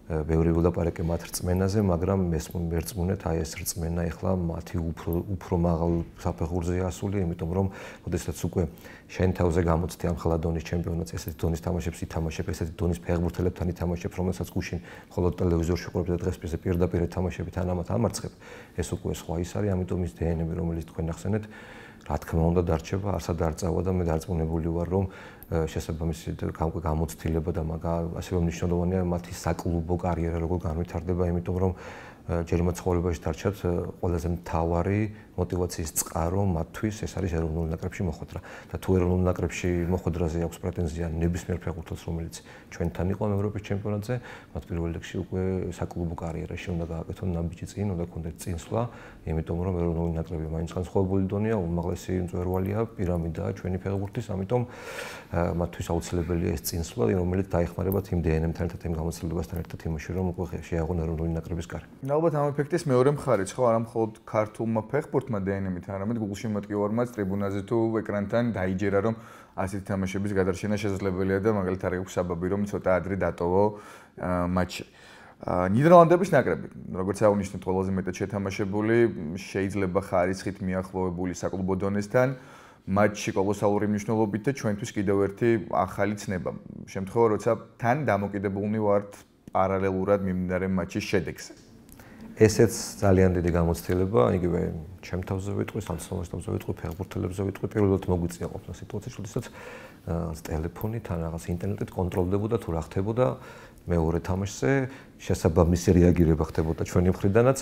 Speaker 1: ბევრი ვილაპარაკე მათ რწმენაზე, მაგრამ მესმუნეთ აი ეს რწმენა ეხლა მათი უფრო უფრო მაღალ საფეხურზე ასული, იმიტომ რომ ოდესაც უკვე შენ თავზე გამოცდი ამ ხელა დონის ჩემპიონატს, ესეთი დონის თამაშებს ითამაშებ, ესეთი დონის ფეხბურთელებთან ითამაშებ, რომელსაც გუშინ მხოლოდ ტელევიზორში ყოფ და დღეს პირდაპირ ეთამაშებით ანამათ ამარცხებ, ეს უკვე სხვა ის არის, ამიტომ ის დე ენ ები, რომელიც თქვენ ახსენეთ, რა თქმა უნდა დარჩება, არსად არ წავა და მე დარწმუნებული ვარ, რომ შესაბამისი გამოცდილება და ასევე მნიშვნელოვანია მათი საკლუბო კარიერა როგორ განვითარდება, იმიტომ რომ ჯერ მოცხოვრებაში დარჩათ ყველაზე მთავარი мотиваციის წყარო მათთვის ეს არის ეროვნულ ნაკრებში მოხვედრა და თუ ეროვნულ ნაკრებში მოხვედრაზე აქვს პრეტენზია ნებისმიერ ფეხბურთელს რომელიც ჩვენთან იყო ევროპის ჩემპიონატზე მათ პირველ რიგში უკვე საკლუბო კარიერაში უნდა გააკეთონ ნაბიჯი წინ უნდა კონდეთ წინსვლა იმიტომ რომ ეროვნული ნაკრები მაინც განსხვავებული დონეა უმაღლესი მწვერვალია პირამიდაა ჩვენი ფეხბურთის ამიტომ მათთვის აუცილებელია ეს წინსვლა რომელიც დაეხმარებათ იმ დე ენ ემთან ერთად იმ გამოცდილებასთან ერთად იმაში რომ უკვე შეაღონ ეროვნული ნაკრების კარი
Speaker 2: ალბათ ამ ეფექტის მეორე მხარეც ხო არა მხოლოდ ქართულმა ფეხბურთმა დე ენ ემით, არამედ გულში მოტკივარმაც ტრიბუნაზე თუ ეკრანთან დაიჯერა რომ ასეთი თამაშების გადარჩენა შესაძლებელია და მაგალითად არ აქვს საბაბი რომ ცოტა ადრე დატოვო მატჩი. ნიდერლანდების ნაკრები, როგორც აღნიშნეთ, ყველაზე მეტად შეთამაშებული, შეიძლება ხარისხით მიახლოვებული საკლუბო დონესთან, მატჩი კოლოსალური მნიშვნელობით და ჩვენთვის კიდევ ერთი ახალი ცნება. შემთხვევა, როცა თან დამოკიდებულნი ვართ პარალელურად მიმდინარე მატჩის შედეგზე.
Speaker 1: ესეც ძალიან დიდი გამოცდილება, იგივე ჩემ თავზე ვიტყვი, სამწუხაროდ თავზე ვიტყვი, ფეხბურთელებზე ვიტყვი, პირველად მოგვიწია ყოფნა სიტუაციაში, როდესაც ტელეფონით ან რაღაც ინტერნეტით კონტროლდებოდა თუ რა ხდებოდა მეორე თამაშზე, შესაბამისი რეაგირება ხდებოდა ჩვენი მხრიდანაც.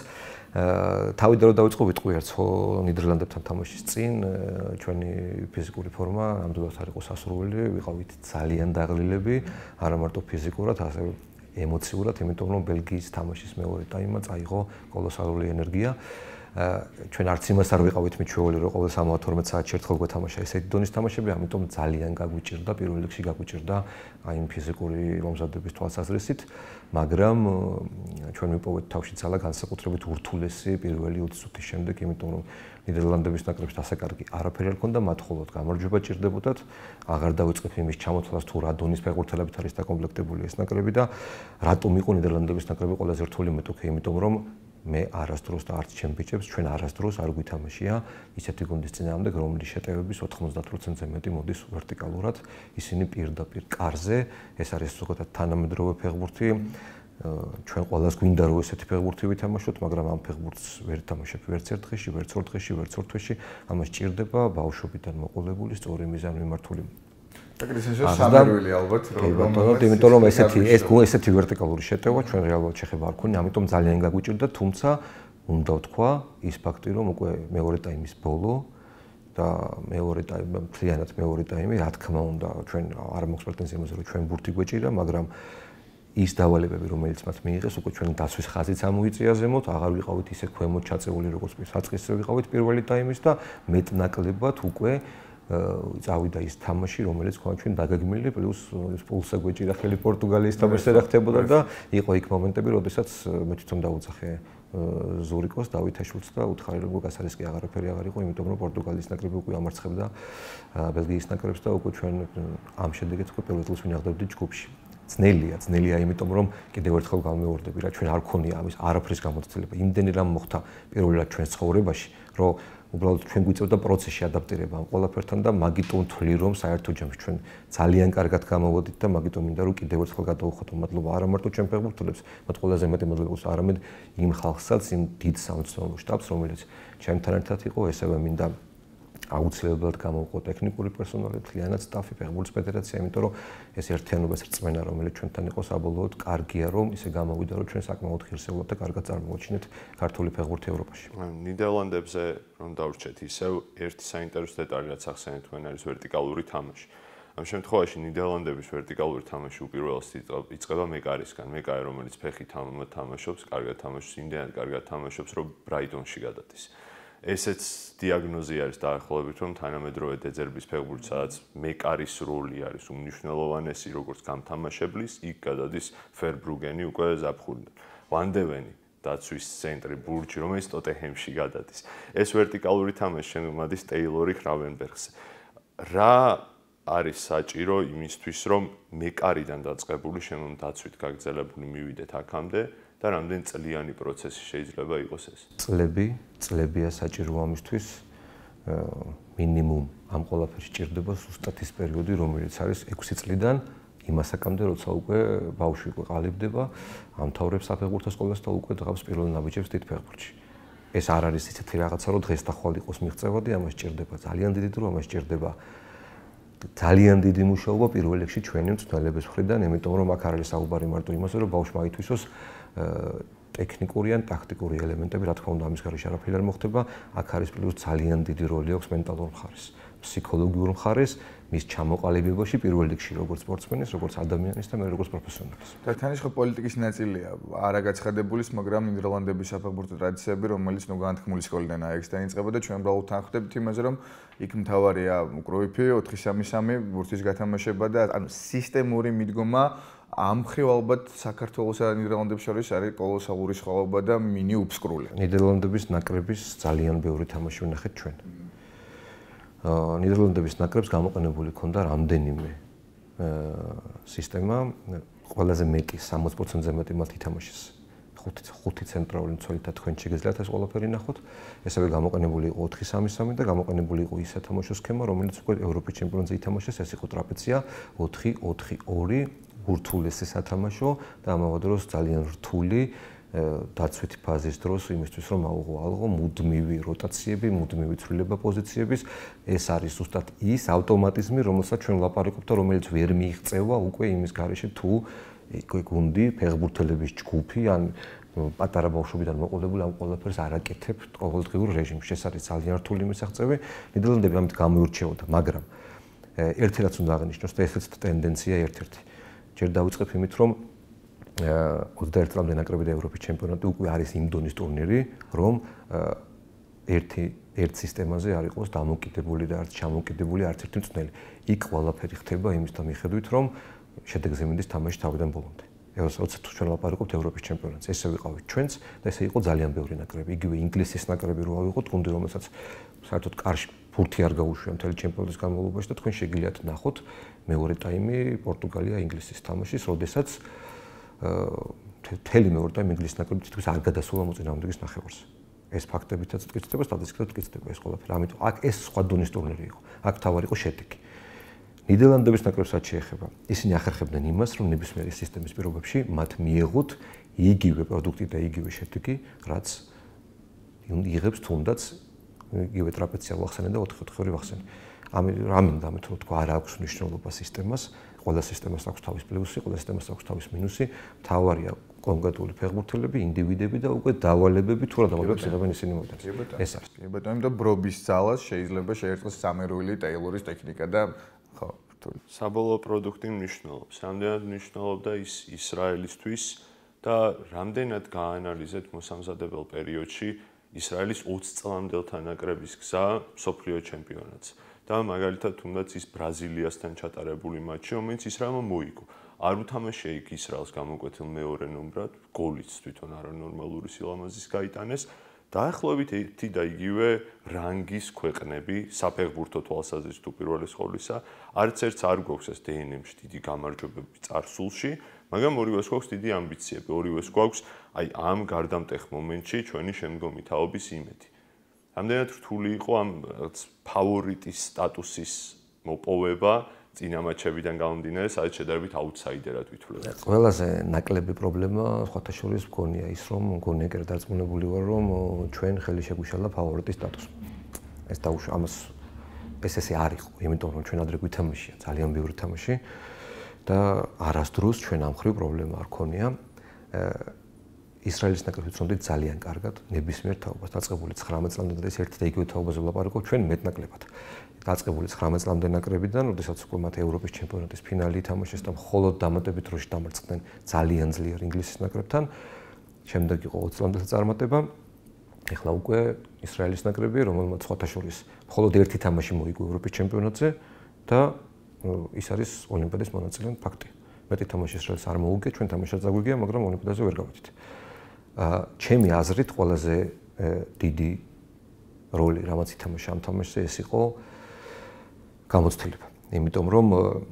Speaker 1: თავიდან რომ დავიწყო ვიტყვი ერთს ხო ნიდერლანდებთან თამაშის წინ, ჩვენი ფიზიკური ფორმა ნამდვილად არ იყო სასურველი, ვიყავით ძალიან დაღლილები, არა მარტო ფიზიკურად, ასევე ემოციურად, იმიტომ რომ ბელგიის თამაშის მეორე ტაიმმა წაიღო კოლოსალური ენერგია. ჩვენ არც იმას არ ვიყავით მიჩვეული, რომ ყოველ სამოცდაათი საათში ერთხელ გვეთამაშა ესეთი დონის თამაშები, ამიტომ ძალიან გაგვიჭირდა, პირველ რიგში გაგვიჭირდა აი იმ ფიზიკური მომზადების თვალსაზრისით, მაგრამ ჩვენ ვიპოვეთ თავში ძალა განსაკუთრებით ურთულესი პირველი ოცი წუთის შემდეგ, იმიტომ რომ ნიდერლანდების ნაკრებს ასე კარგი არაფერი არ ქონდა, მათ მხოლოდ გამარჯვება ჭირდებოდათ, აღარ დავიწყებ იმის ჩამოთვლას თუ რა დონის ფეხბურთელებით არის დაკომპლექტებული ეს ნაკრები და რატომ იყო ნიდერლანდების ნაკრები ყველაზე რთული მეტოქე, იმიტომ რომ მე არასდროს და არც ჩემ ბიჭებს ჩვენ არასდროს არ გვითამაშია ისეთი გუნდის წინააღმდეგ, რომლის შეტევების ოთხმოცდაათ პროცენტზე მეტი მოდის ვერტიკალურად, ისინი პირდაპირ კარზე, ეს არის ზოგადად თანამედროვე ფეხბურთი. ჩვენ ყველას გვინდა რომ ესეთი ფეხბურთი ვითამაშოთ, მაგრამ ამ ფეხბურთს ვერ თამაშობ ვერც ერთ დღეში, ვერც ორ დღეში, ვერც ორ თვეში, ამას ჭირდება ბავშვობიდან მოყოლებული სწორი მიზანმიმართული
Speaker 2: აკრისენსო სამერვილი ალბათ
Speaker 1: რომ იმიტომ რომ ესეთი ეს ესეთი ვერტიკალური შეტევა ჩვენ რეალურად შეხება არ ქონია, ამიტომ ძალიან გაგვიჭირდა, თუმცა უნდა ვთქვა ის ფაქტი, რომ უკვე მეორე ტაიმის ბოლო და მეორე ტაიმი, მთლიანად მეორე ტაიმი, რა თქმა უნდა, ჩვენ არ მაქვს პრეტენზია იმაზე, რომ ჩვენ ბურთი გვეჭირა, მაგრამ ის დავალებები, რომელიც მათ მიიღეს, უკვე ჩვენ დაცვის ხაზიც ამოიწია ზემოთ, აღარ ვიყავით ისე ქვემოთ ჩაწეული, როგორც საწყისზე ვიყავით პირველი ტაიმის და მეტნაკლებად უკვე წავიდა ის თამაში, რომელიც თქვა ჩვენ დაგეგმილი, პლუს პულსა გვეჭირა ხელი პორტუგალიის თამაშზე რა ხდებოდა და იყო იქ მომენტები, როდესაც მე თვითონ დავუძახე ზურიკოს, დავითაშვილს და უთხარი რომ გასარისკი აღარაფერი აღარ იყო, იმიტომ რომ პორტუგალიის ნაკრები უკვე ამარცხებდა ბელგიის ნაკრებს და უკვე ჩვენ ამ შედეგით უკვე პირველ წელს ვინახდებდით ჯგუფში. ძნელია, ძნელია, იმიტომ რომ კიდევ ერთხელ გამეორდები რა, ჩვენ არ გქონია ამის არაფრის გამოცდილება. იმდენი რამ მოხდა პირველად ჩვენს ცხოვრებაში, რომ უბრალოდ ჩვენ გვიწევდა პროცესში ადაპტირება ამ ყველაფერთან და მაგიტომ ვთვლი რომ საერთო ჯამში ჩვენ ძალიან კარგად გამოვოდით და მაგიტომ მინდა რომ კიდევ ერთხელ გადავუხატო მადლობა არა მარტო ჩვენ ფეხბურთელებს, მათ ყველაზე მეტი მადლობას არამედ იმ ხალხსაც, იმ დიდ სამწუხარო შტაბს, რომელიც ჩემთან ერთად იყო, ესევე მინდა აუცილებლად გამოვყო ტექნიკური პერსონალი, მთლიანად სტაფი, ფეხბურთის ფედერაცია, იმიტომ რომ ეს ერთიანობის რწმენა, რომელიც ჩვენთან იყო საბოლოოდ, კარგია რომ ისე გამოვიდა, რომ ჩვენ საკმაოდ ღირსეულად და კარგად წარმოვაჩინეთ ქართული ფეხბურთი ევროპაში.
Speaker 3: ნიდერლანდებზე რომ დავრჩეთ ისევ ერთი საინტერესო დეტალი რაც ახსენეთ თქვენ არის ვერტიკალური თამაში. ამ შემთხვევაში ნიდერლანდების ვერტიკალური თამაში უპირველეს იწყება მეკარისგან, მეკარი რომელიც ფეხით თამაშობს, კარგად თამაშობს, იმდენად კარგად თამაშობს, რომ ბრაიტონში გადადის. ესეც დიაგნოზი არის დაახლოებით, რომ თანამედროვე დეძერბის ფეხბურთი, სადაც მეკარის როლი არის უმნიშვნელოვანესი, როგორც გამთამაშებლის, იქ გადადის ფერბრუგენი უკვე ზაფხულიდან. ვანდევენი დაცვის ცენტრი ბურჯი, რომელიც ტოტენჰემში გადადის. ეს ვერტიკალური თამაში შემოდის ტეილორი ხრავენბერგზე. რა არის საჭირო იმისთვის, რომ მეკარიდან დაწყებული შემომ დაცვით გაგრძელებული მივიდეთ აქამდე და რამდენი წლიანი პროცესი შეიძლება იყოს ეს?
Speaker 1: წლები, წლებია საჭირო ამისთვის. მინიმუმ ამ ყველაფერში ჭირდება ზუსტად ის პერიოდი, რომელიც არის ექვსი წლიდან იმასაკამდე, როცა უკვე ბავშვი უკვე ყალიბდება, ამთავრებს საფეხბურთო სკოლას და უკვე დღავს პირველ ნაბიჯებს დიდ ფეხბურთში. ეს არ არის ისეთი რაღაცა, რომ დღეს და ხვალ იყოს მიღწევადი, ამას ჭირდება ძალიან დიდი დრო, ამას ჭირდება ძალიან დიდი მუშაობა პირველ რიგში ჩვენი მწვრთნელების მხრიდან, იმიტომ რომ აქ არ არის საუბარი მარტო იმაზე, რომ ბავშვმა ითვისოს ტექნიკური ან ტაქტიკური ელემენტები, რა თქმა უნდა, ამის გარეშე არაფერი არ მოხდება, აქ არის პლუს ძალიან დიდი როლი აქვს მენტალურ მხარეს, ფსიქოლოგიურ მხარეს, მის ჩამოყალიბებაში პირველ რიგში როგორც სპორტსმენის, როგორც ადამიანის და მე როგორც პროფესიონალის.
Speaker 2: და თანის ხო პოლიტიკის ნაწილია, არა გაცხადებულის, მაგრამ ნიდერლანდების საფეხბურთო ტრადიციები, რომელიც ნუ განთქმული სკოლიდან აიაქსს დაიწყება და ჩვენ უბრალოდ თანხმდებით იმაზე, რომ იქ მთავარია კროიფი ოთხი სამი სამი ბურთის გათამაშება და ანუ სისტემური მიდგომა ამ მხრივ ალბათ საქართველოსა და ნიდერლანდებს შორის არის კოლოსალური სხვაობა და მინი უბსკრული.
Speaker 1: ნიდერლანდების ნაკრების ძალიან ბევრი თამაში ვნახეთ ჩვენ. ნიდერლანდების ნაკრებს გამოყენებული ქონდა რამდენიმე სისტემა, ყველაზე მეტი სამოცი პროცენტზე მეტი მათ ითამაშეს ხუთი ხუთი ცენტრალური მცველი და თქვენ შეგიძლიათ ეს ყველაფერი ნახოთ. ესევე გამოყენებული იყო ოთხი სამი სამი და გამოყენებული იყო ის სათამაშო სქემა, რომელიც უკვე ევროპის ჩემპიონატზე ითამაშეს, ეს იყო ტრაპეცია ოთხი ოთხი ორი, ურთულესი სათამაშო და ამავე დროს ძალიან რთული დაცვითი ფაზის დროს იმისთვის რომ აუღო ალღო მუდმივი როტაციები, მუდმივი ცვლილება პოზიციების, ეს არის ზუსტად ის ავტომატიზმი, რომელსაც ჩვენ ვლაპარაკობთ და რომელიც ვერ მიიღწევა უკვე იმის გარეშე თუ გუნდი, ფეხბურთელების ჯგუფი ან პატარა ბავშვობიდან მოყოლებული ამ ყველაფერს არ აკეთებთ ყოველდღიურ რეჟიმში. ეს არის ძალიან რთული მისაღწევი. ნიდერლანდები ამით გამოირჩეოდა, მაგრამ ერთი რაც უნდა აღნიშნოს და ესეც ტენდენცია ერთ-ერთი. ჯერ დავიწყებ იმით, რომ ოცდაერთი წლამდე ნაკრები და ევროპის ჩემპიონატი უკვე არის იმ დონის ტურნირი, რომ ერთი ერთ სისტემაზე არ იყოს დამოკიდებული და არც ჩამოკიდებული არც ერთი მწვრთნელი. იქ ყველაფერი ხდება იმისთან მიხედვით, რომ შედეგზე მინდის თამაში თავიდან ბოლომდე. როცა თუ ჩვენ ლაპარაკობთ ევროპის ჩემპიონატზე, ესე ვიყავით ჩვენც და ესე იყო ძალიან ბევრი ნაკრები. იგივე ინგლისის ნაკრები რო ავიღოთ, გუნდი რომელსაც საერთოდ კარში ბურთი არ გაუშვია მთელი ჩემპიონატის განმავლობაში და თქვენ შეგიძლიათ ნახოთ მეორე ტაიმი პორტუგალია ინგლისის თამაშის, როდესაც მთელი მეორე ტაიმი ინგლისის ნაკრები თითქოს არ გადასულა მოწინააღმდეგის ნახევარს. ეს ფაქტებითაც მტკიცდება, სტატისტიკითაც მტკიცდება ეს ყველაფერი. ამიტომ აქ ეს სხვა დონის ტურნირი იყო. აქ თავარი იყო შედეგი. ნიდერლანდების ნაკრებსაც შეეხება. ისინი ახერხებდნენ იმას, რომ ნებისმიერი სისტემის პირობებში მათ მიეღოთ იგივე პროდუქტი და იგივე შედეგი, რაც იღებს თუნდაც იგივე ტრაპეცია ვახსენე და ოთხი ოთხი ორი ვახსენე. ამინდა ამით რომ თქვა არ აქვს მნიშვნელობა სისტემას, ყველა სისტემას აქვს თავის პლუსი, ყველა სისტემას აქვს თავის მინუსი, მთავარია კონკრეტული ფეხბურთელები, ინდივიდები და უკვე დავალებები თუ რა დავალებებს იღებენ ისინი მოდელს. ეს არის.
Speaker 2: კი ბატონო, იმიტომ ბრობის ძალას შეიძლება შეერწყოს სამერვილი ტეილორის ტექნიკა და ხო, რთული.
Speaker 3: საბოლოო პროდუქტი მნიშვნელობს. რამდენად მნიშვნელობდა ის ისრაელისთვის და რამდენად გაანალიზეთ მოსამზადებელ პერიოდში ისრაელის ოცი წლამდელთა ნაკრების გზა მსოფლიო ჩემპიონატს. და მაგალითად თუნდაც ის ბრაზილიასთან ჩატარებული მატჩი, რომელიც ისრაელმა მოიგო. არ უთამაშია იქ ისრაელს გამოკვეთილ მეორე ნომრად, გოლიც თვითონ არანორმალური სილამაზის გაიტანეს. დაახლოებით ერთი და იგივე რანგის ქვეყნები, საფეხბურთო თვალსაზრისით უპირველეს ყოვლისა, არც ერთს არ გვაქვს ეს დე ენ ემ-ში დიდი გამარჯვებები წარსულში, მაგრამ ორივეს გვაქვს დიდი ამბიციები, ორივეს გვაქვს აი ამ გარდამტეხ მომენტში ჩვენი შემდგომი თაობის იმედი. რამდენად რთული იყო ამ ფავორიტის სტატუსის მოპოვება წინა მაჩებიდან გამომდინარე, სადაც შედარებით აუთსაიდერად ვითვლება.
Speaker 1: ყველაზე ნაკლები პრობლემა სხვათა შორის მგონია ის, რომ მგონია კიდევ დარწმუნებული ვარ, რომ ჩვენ ხელი შეგვიშალა ფავორიტის სტატუსს. ეს დაუშვა ამას ეს ესე არ იყო, იმიტომ რომ ჩვენ ადრე გვითამაშია ძალიან ბევრი თამაში და არასდროს ჩვენ ამ ხრივ პრობლემა არ ქონია. ისრაელის ნაკრები ვცნობდით ძალიან კარგად, ნებისმიერ თაობას დაწყებული ცხრამეტ წლამდე და ეს ერთ და იგივე თაობაზე ვლაპარაკობ ჩვენ მეტნაკლებად. დაწყებული ცხრამეტ წლამდე ნაკრებიდან, როდესაც უკვე მათ ევროპის ჩემპიონატის ფინალი ითამაშეს და მხოლოდ დამატებით დროში დამარცხდნენ ძალიან ძლიერ ინგლისის ნაკრებთან. შემდეგ იყო ოცი წლამდე წარმატება. ეხლა უკვე ისრაელის ნაკრები, რომელმაც სხვათა შორის მხოლოდ ერთი თამაში მოიგო ევროპის ჩემპიონატზე და ის არის ოლიმპიადის მონაწილე ფაქტი. მეტი თამაში ისრაელს არ მოუგია, ჩვენ თამაშად დაგვიგია, მაგრამ ოლიმპიადაზე ვერ გავედით. ჩემი აზრით ყველაზე დიდი როლი, რამაც ითამაშა ამ თამაშზე, ეს იყო გამოცდილება. იმიტომ რომ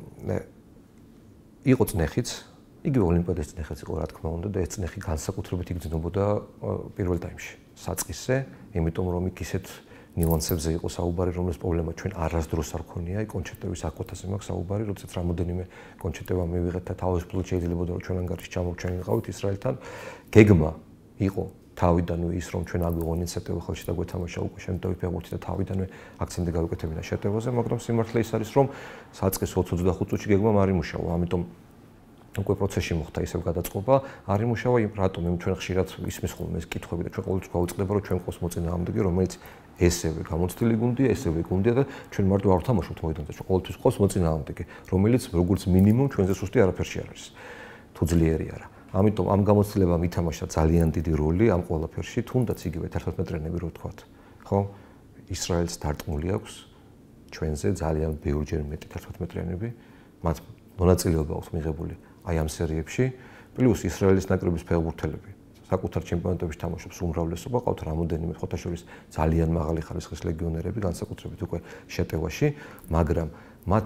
Speaker 1: იყო წნეხიც, იგივე ოლიმპიადის წნეხიც იყო რა თქმა უნდა და ეს წნეხი განსაკუთრებით იგრძნობოდა პირველ ტაიმში საწყისზე, იმიტომ რომ იქ ისეთ ნიუანსებზე იყო საუბარი, რომლის პრობლემა ჩვენ არასდროს არ ქონია, კონჩეტების აკვეთაზე მაქვს საუბარი, როდესაც რამოდენიმე კონჩეტება მივიღეთ და თავისუფლად შეიძლება რომ ჩვენ ანგარიშში ჩამოვჩენილიყავით ისრაელთან. გეგმა იყო თავიდანვე ის რომ ჩვენ აგვიღო ინიციატივა ხელში და გვეთამაშა უკვე შემდგომი ფეხბურთი და თავიდანვე აქცენტი გავუკეთებინა შეტევაზე, მაგრამ სიმართლე ის არის რომ საწყის ოცი ოცდახუთ წუთში გეგმა არ იმუშავა, ამიტომ უკვე პროცესში მოხდა ისევ გადაწყობა, არ იმუშავა, რატომ? იმიტომ ჩვენ ხშირად ისმის ხოლმე ეს კითხვები და ჩვენ ყოველთვის გვაუწყდება რომ ჩვენ ყავს მოწინააღმდეგე, რომელიც ესევე გამოცდილი გუნდია, ესევე გუნდია და ჩვენ მარტო არ ვთამაშობთ მოედანზე, ჩვენ ყოველთვის ყავს მოწინააღმდეგე, რომელიც როგორც მინიმუმ ჩვენზე სუსტი არაფერში არ არის. თუ ძლიერი არა. ამიტომ ამ გამოცდილებამ ითამაშა ძალიან დიდი როლი ამ ყველაფერში, თუნდაც იგივე თერთმეტმეტრიანები რო ვთქვათ, ხო? ისრაელს დარტყმული აქვს ჩვენზე ძალიან ბევრჯერ მეტი თერთმეტმეტრიანები, მათ მონაწილეობა აქვს მიღებული აი ამ სერიებში, პლუს ისრაელის ნაკრების ფეხბურთელები საკუთარ ჩემპიონატებში თამაშობს უმრავლესობა, ყავთ რამოდენიმე ხოთაშორის ძალიან მაღალი ხარისხის ლეგიონერები, განსაკუთრებით უკვე შეტევაში, მაგრამ მათ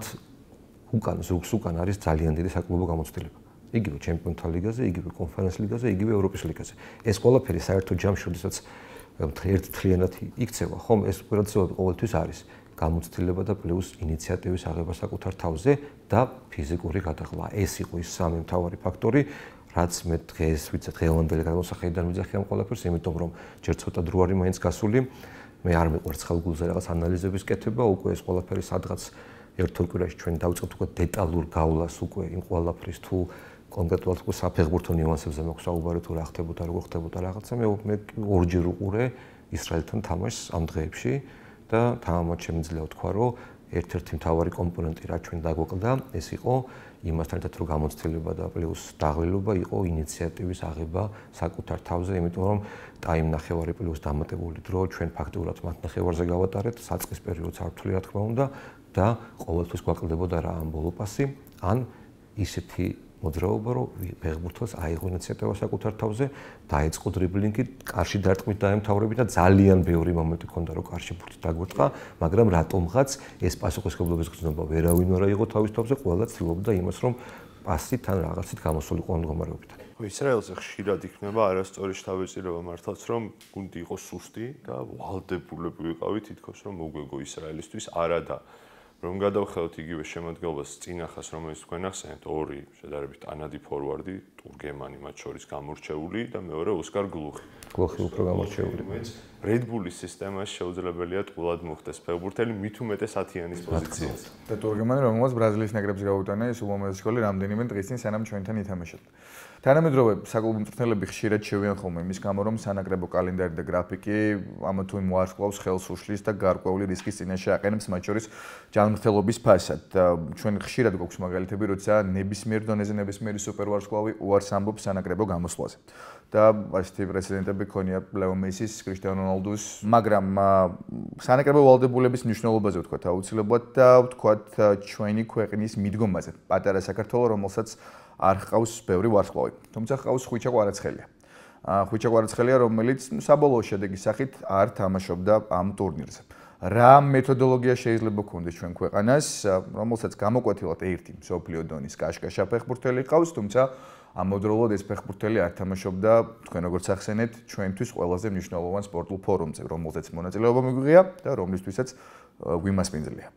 Speaker 1: უკან ზოგს უკან არის ძალიან დიდი საკლუბო გამოცდილება. იგივე ჩემპიონთა ლიგაზე, იგივე კონფერენს ლიგაზე, იგივე ევროპის ლიგაზე. ეს ყველაფერი საერთო ჯამში, როდესაც ერთთლიანად იქცევა, ხომ, ეს უპირატესობა ყოველთვის არის გამოცდილება და პლუს ინიციატივის აღება საკუთარ თავზე და ფიზიკური გადაღლა. ეს იყო ის სამი მთავარი ფაქტორი, რაც მე დღეს ვიცი დღევანდელი გამოსახედიდან ვიძახი ამ ყველაფერს, იმიტომ რომ ჯერ ცოტა დრო არის მაინც გასული, მე არ მიყვარს ხელგულზე რაღაც ანალიზების კეთება, უკვე ეს ყველაფერი სადღაც ერთ-ორ კვირაში ჩვენ დავწყებთ უკვე დეტალურ გავლას უკვე იმ ყველაფრის თუ კონკრეტულად უკვე საფეხბურთო ნიუანსებზე მაქვს საუბარი თუ რა ხდებოდა, როგორ ხდებოდა რაღაცა, მე მე ორჯერ უყურე ისრაელთან თამაშს ამ დღეებში და თამამად შემიძლია ვთქვა, რომ ერთ-ერთი მთავარი კომპონენტი რა ჩვენ დაგვეყდა, ეს იყო იმასთან ერთად რომ გამოცდილება და პლუს დაღლილობა იყო ინიციატივის აღება საკუთარ თავზე, იმიტომ რომ ტაიმ ნახევარი პლუს დამატებული დრო ჩვენ ფაქტიურად მათ ნახევარზე გავატარეთ, საწყის პერიოდს არ ვთვლი რა თქმა უნდა და ყოველთვის გვაკლდებოდა რა ამ ბოლო პასი, ან ისეთი მოძრაობა, რომ ფეხბურთელს აიღო ინიციატივა საკუთარ თავზე, დაეწყო დრიბლინგი, კარში დარტყმით დაემთავრებინა და ძალიან ბევრი მომენტი ჰქონდა, რომ კარში ფურთი დაგვერტყა, მაგრამ რატომღაც ეს პასუხისმგებლობის გზნობა ვერავინ არ აიღო თავის თავზე, ყველა ცდილობდა იმას, რომ პასი თან რაღაცით გამოსულიყო ამ მდგომარეობიდან.
Speaker 3: ისრაელზე ხშირად იქნება არასწორი შთაბეჭდილება მართლაც, რომ გუნდი იყო სუსტი და ვალდებულები ვიყავით თითქოს რომ მოგვეგო ისრაელისთვის არა და რომ გადავხელოთ იგივე შემოდგენობას წინახას, რომელიც თქვენ ახსენეთ, ორი შედარებით ანადი ფორვარდი, ტურგემანი მათ შორის გამორჩეული და მეორე ოსკარ გლუხი.
Speaker 1: გლუხი უფრო გამორჩეული.
Speaker 3: Red Bull-ის სისტემაში შეუძლებელია ტყუილად მოხდეს ფეხბურთელი მით უმეტეს ათიანის პოზიციაზე.
Speaker 2: და ტურგემანი, რომელსაც ბრაზილიის ნაკრებს გაუტანა ეს ულამაზესი გოლი რამდენიმე დღის წინ სანამ ჩვენთან ითამაშებდა. თანამედროვე საკლუბო მწვრთნელები ხშირად შევიან ხოლმე იმის გამო, რომ სანაკრებო კალენდარი და გრაფიკი ამა თუ იმ ვარსკვლავს ხელს უშლის და გარკვეული რისკის წინაშე აყენებს მათ შორის ჯანმრთელობის ფასად. ჩვენ ხშირად გვაქვს მაგალითები, როცა ნებისმიერ დონეზე ნებისმიერი სუპერვარსკვლავი უარს ამბობს სანაკრებო გამოსვლაზე. და ასეთი პრეცედენტები ქონია ლეო მესის, კრისტიანო რონალდუს, მაგრამ სანაკრებო ვალდებულების მნიშვნელობაზე ვთქვათ აუცილებლად და ვთქვათ ჩვენი ქვეყნის მიდგომაზე. პატარა საქართველო, რომელსაც არ ჰყავს ბევრი ვარსკვლავი. თუმცა ჰყავს ხვიჩა კვარაცხელია. ხვიჩა კვარაცხელია, რომელიც საბოლოო შედეგის სახით არ თამაშობდა ამ ტურნირზე. რა მეთოდოლოგია შეიძლება გქონდეს ჩვენ ქვეყანას, რომელსაც გამოკვეთილად ერთი მსოფლიო დონის კაშკაშა ფეხბურთელი ყავს, თუმცა ამავდროულად ეს ფეხბურთელი არ თამაშობდა, თქვენ როგორც ახსენეთ, ჩვენთვის ყველაზე მნიშვნელოვან სპორტულ ფორუმზე, რომელზეც მონაწილეობა მიგვიღია და რომლისთვისაც გვიმასპინძლია.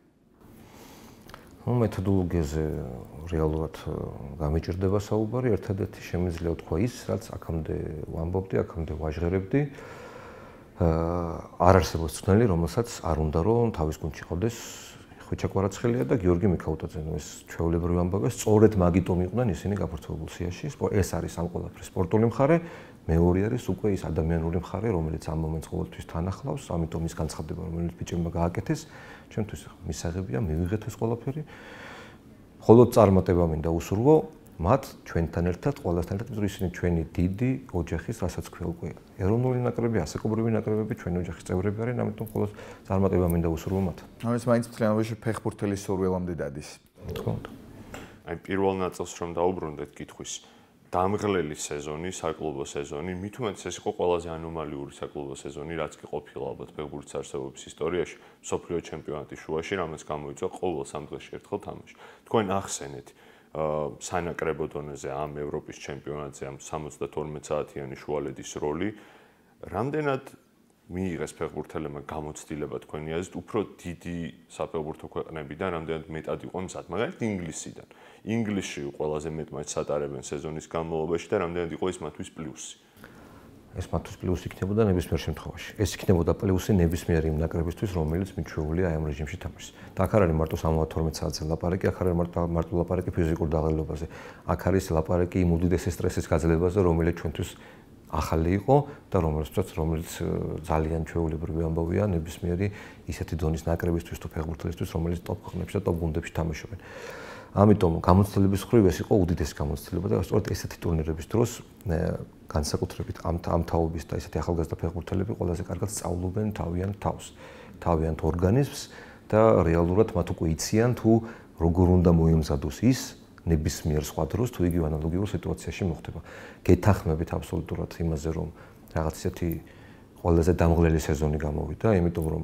Speaker 2: მეთოდოლოგიაზე რეალურად გამიჭირდება საუბარი, ერთადერთი შემიძლია ვთქვა ის, რაც აქამდე ვამბობდი, აქამდე ვაჟღერებდი. არ არსებობს მწვრთნელი, რომელსაც არ უნდა რომ თავის გუნდში ყავდეს ხვიჩა კვარაცხელია და გიორგი მიქაუტაძე. ნუ ეს ჩვეულებრივი ამბავია, სწორედ მაგიტომ იყვნენ ისინი გაფართოებულ სიაში. ეს არის ამ ყველაფრის სპორტული მხარე, მეორე არის უკვე ის ადამიანური მხარე, რომელიც ამ მომენტს ყოველთვის თან ახლავს, ამიტომ ის განცხადება, რომელიც ბიჭებმა გააკეთეს, ჩვენთვის მისაღებია, მივიღეთ ეს ყველაფერი. მხოლოდ წარმატება მინდა უსურვო, მათ ჩვენთან ერთად, ყველასთან ერთად, იმიტომ ისინი ჩვენი დიდი ოჯახის, რასაც ქვია უკვე ეროვნული ნაკრები, ასაკობრივი ნაკრებები, ჩვენი ოჯახის წევრები არიან, ამიტომ მხოლოდ წარმატება მინდა უსურვო მათ. ამის მაინც მთლიანობაში ფეხბურთელის სურვილამდე დადის.
Speaker 3: თქო. აი პირველ ნაწილს რომ დაუბრუნდეთ კითხვის, დამღლელი სეზონი, საკლუბო სეზონი, მით უმეტეს ეს იყო ყველაზე ანომალიური საკლუბო სეზონი, რაც კი ყოფილა ალბათ ფეხბურთის არსებობის ისტორიაში, მსოფლიო ჩემპიონატის შუაში, რამაც გამოიწვია ყოველ სამ დღეში ერთხელ თამაში. თქვენ ახსენეთ სანაკრებო დონეზე ამ ევროპის ჩემპიონატზე ამ სამოცდათორმეტ საათიანი შუალედის როლი, რამდენად მიიღეს ფეხბურთელებმა გამოცდილება თქვენი აზრით უფრო დიდი საფეხბურთო ქვეყნებიდან, რამდენად მეტად იყო მზად, მაგალითად ინგლისიდან. ინგლისში ყველაზე მეტ მატჩს ატარებენ სეზონის განმავლობაში და რამდენად იყო ეს მათთვის პლუსი.
Speaker 1: ეს მათთვის პლუსი იქნებოდა ნებისმიერ შემთხვევაში. ეს იქნებოდა პლუსი ნებისმიერ იმ ნაკრებისთვის, რომელიც მიჩვეულია აი ამ რეჟიმში თამაშს. და აქ არ არის მარტო სამოცდათორმეტ საათზე ლაპარაკი, აქ არის მარტო მარტო ლაპარაკი ფიზიკურ დაღლილობაზე. აქ არის ლაპარაკი იმ უდიდესი სტრესის გაძლევაზე, რომელიც ჩვენთვის ახალი იყო და რომელსაც რომელიც ძალიან ჩვეულებრივი ამბავია ნებისმიერი ისეთი დონის ნაკრებისთვის თუ ფეხბურთელისთვის, რომელიც ტოპ ქვეყნებში და ტოპ გუნდებში თამაშობენ. ამიტომ გამოცდილების მხრივ ეს იყო უდიდესი გამოცდილება და სწორედ ესეთი ტურნირების დროს განსაკუთრებით ამ ამ თაობის და ესეთი ახალგაზრდა ფეხბურთელები ყველაზე კარგად სწავლობენ თავიანთ თავს, თავიანთ ორგანიზმს და რეალურად მათ უკვე იციან თუ როგორ უნდა მოემზადოს ის ნებისმიერ სხვა დროს თუ იგივე ანალოგიურ სიტუაციაში მოხდება. გეთანხმებით აბსოლუტურად იმაზე, რომ რაღაც ისეთი ყველაზე დამღლელი სეზონი გამოვიდა, იმიტომ რომ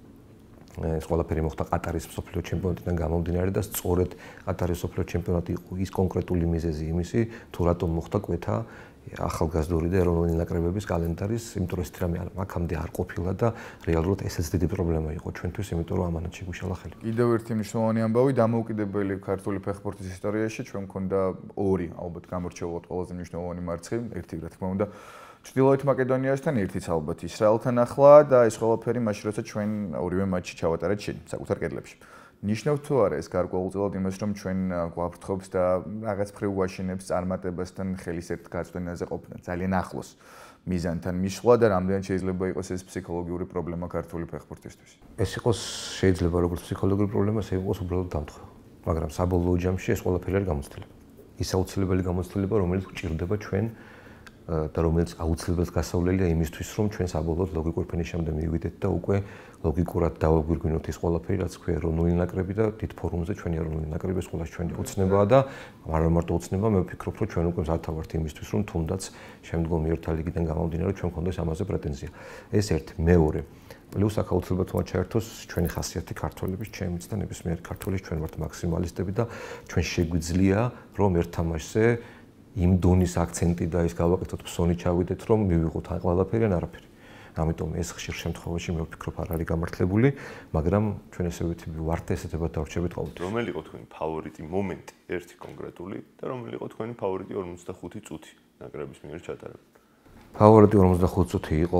Speaker 1: ეს ყველაფერი მოხდა ყატარის მსოფლიო ჩემპიონატიდან გამომდინარე და სწორედ ყატარის მსოფლიო ჩემპიონატი იყო ის კონკრეტული მიზეზი იმისი, თუ რატომ მოხდა კვეთა ახალგაზრდული და ეროვნული ნაკრებების კალენდარის, იმიტომ რომ ეს რამე აქამდე არ ყოფილა და რეალურად ესეც დიდი პრობლემა იყო ჩვენთვის, იმიტომ რომ ამანაც შეგვიშალა ხელი.
Speaker 2: კიდევ ერთი მნიშვნელოვანი ამბავი, დამოუკიდებელი ქართული ფეხბურთის ისტორიაში ჩვენ მქონდა ორი, ალბათ გამორჩეულად ყველაზე მნიშვნელოვანი მარცხი, ერთი რა თქმა უნდა ჩრდილოეთ მაკედონიასთან, ერთიც ალბათ ისრაელთან ახლა და ეს ყველაფერი მაშინ როცა ჩვენ ორივე მატჩი ჩავატარეთ შინ, საკუთარ კედლებში. ნიშნავთ თუ არა ეს გარკვეულწილად იმას, რომ ჩვენ გვაფრთხობს და რაღაც მხრივ ვაშინებს წარმატებასთან ხელის ერთ გაწვენაზე ყოფნა ძალიან ახლოს მიზანთან მისვლა და რამდენად შეიძლება იყოს ეს ფსიქოლოგიური პრობლემა ქართული ფეხბურთისთვის.
Speaker 1: ეს იყოს შეიძლება როგორც ფსიქოლოგიური პრობლემა, ეს იყოს უბრალოდ დამთხვა. მაგრამ საბოლოო ჯამში ეს ყველაფერი არის გამოცდილება. ის აუცილებელი გამოცდილება, რომელიც გვჭირდება ჩვენ და რომელიც აუცილებლად გასავლელია იმისთვის, რომ ჩვენ საბოლოოდ ლოგიკურ ფინიშამდე მივიდეთ და უკვე ლოგიკურად დავაგვირგვინოთ ის ყველაფერი, რაც ქვია ეროვნული ნაკრები და დიდ ფორუმზე ჩვენი ეროვნული ნაკრები ეს ყველას ჩვენი ოცნებაა და არა მარტო ოცნება, მე ვფიქრობ, რომ ჩვენ უკვე მზად ვართ იმისთვის, რომ თუნდაც შემდგომი ერთა ლიგიდან გამომდინარე, ჩვენ გქონდეს ამაზე პრეტენზია. ეს ერთ, მეორე. პლუს აქ აუცილებლად უნდა ჩაერთოს ჩვენი ხასიათი ქართველების, ჩემიც და ნებისმიერი ქართველის ჩვენ ვართ მაქსიმალისტები და ჩვენ შეგვიძლია, რომ ერთ თამაშზე იმ დონის აქცენტი და ის გავაკეთოთ ფსონი ჩავიდეთ, რომ მივიღოთ ან ყველაფერი ან არაფერი. ამიტომ ეს ხშირ შემთხვევაში მე ვფიქრობ არ არის გამართლებული, მაგრამ ჩვენ ესე ვთქვი ვართ ესეთებად დავრჩებით ყოველთვის.
Speaker 3: რომელი იყო თქვენი ფავორიტი მომენტი, ერთი კონკრეტული და რომელი იყო თქვენი ფავორიტი ორმოცდახუთი წუთი ნაკრების მიერ ჩატარებული?
Speaker 1: ფავორიტი ორმოცდახუთი წუთი იყო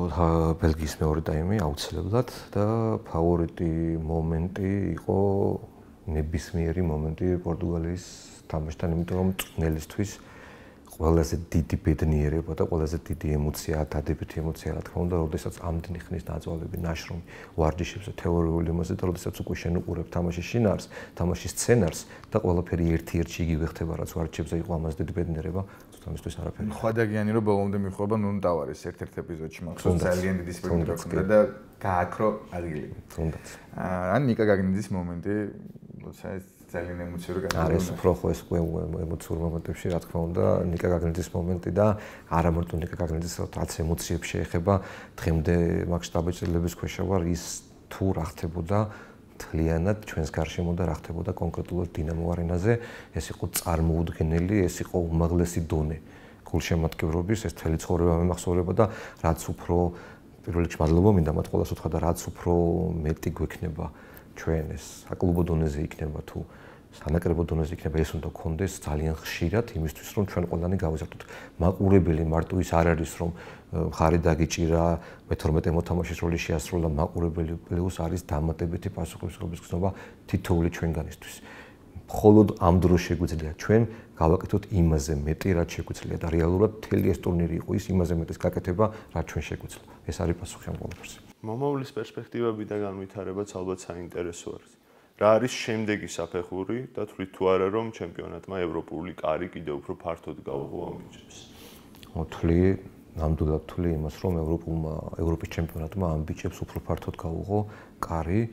Speaker 1: ბელგიის მეორე ტაიმი აუცილებლად და ფავორიტი მომენტი იყო ნებისმიერი მომენტი პორტუგალიის თამაშთან, იმიტომ რომ წვნელისთვის ყველაზე დიდი ბედნიერება და ყველაზე დიდი ემოცია, დადებითი ემოცია, რა თქმა უნდა, როდესაც ამდენი ხნის ნაწოლები, ნაშრომი, ვარჯიშებზე, თეორიული იმაზე და როდესაც უკვე შენ უყურებ თამაშის შინაარს, თამაშის სცენარს და ყველაფერი ერთი-ერთი იგივე ხდება, რაც ვარჯიშებზე იყო ამას დიდი ბედნიერება, თუმცა არაფერი.
Speaker 2: ხვადაგიანი რომ ბოლომდე მიხვდება ნუნ ტავარის ერთ-ერთ ეპიზოდში, მაგრამ ძალიან დიდი სპრინტი გქონდა და გააქრო ადგილი.
Speaker 1: თუნდაც.
Speaker 2: ან ნიკა გაგნიძის მომენტი, როცა ეს ძალიან ემოციური განაცხადი.
Speaker 1: არის უფრო ხო ეს უკვე ემოციურ მომენტებში, რა თქმა უნდა, ნიკა გაგნიძის მომენტი და არა მარტო ნიკა გაგნიძის, რაც ემოციებს შეეხება, დღემდე მაგ შტაბეჭდილების ქვეშ ვარ, ის თუ რა ხდებოდა მთლიანად ჩვენს გარშემო და რა ხდებოდა კონკრეტულად დინამო არენაზე, ეს იყო წარმოუდგენელი, ეს იყო უმაღლესი დონე გულშემატკივრობის, ეს მთელი ცხოვრება მემახსოვრება და რაც უფრო პირველ რიგში მადლობა მინდა მათ ყველას უთხრა და რაც უფრო მეტი გვექნება ჩვენ ეს საკლუბო დონეზე იქნება თუ სანაკრებო დონეზე იქნება ეს უნდა გქონდეს ძალიან ხშირად იმისთვის რომ ჩვენ ყველანი გავიზარდოთ. მაყურებელი მარტო ის არ არის რომ მხარი დაგიჭირა მეთორმეტე მოთამაშის როლი შეასრულა, მაყურებელი პლუს არის დამატებითი პასუხისმგებლობის გზნობა თითოეული ჩვენგანისთვის. მხოლოდ ამ დროს შეგვიძლია ჩვენ გავაკეთოთ იმაზე მეტი, რაც შეგვიძლია და რეალურად მთელი ეს ტურნირი იყო ის იმაზე მეტის გაკეთება, რაც ჩვენ შეგვიძლია. ეს არის პასუხი ამ ყველაფერზე.
Speaker 3: მომავლის პერსპექტივებიდან განვითარებაც ალბათ საინტერესო არის. რა არის შემდეგი საფეხური და თვლით თუ არა რომ ჩემპიონატმა ევროპული კარი კიდევ უფრო ფართოდ გაუღო ამბიჯებს?
Speaker 1: მოთვლი, ნამდვილად თვლი იმას რომ ევროპულმა ევროპის ჩემპიონატმა ამბიჯებს უფრო ფართოდ გაუღო კარი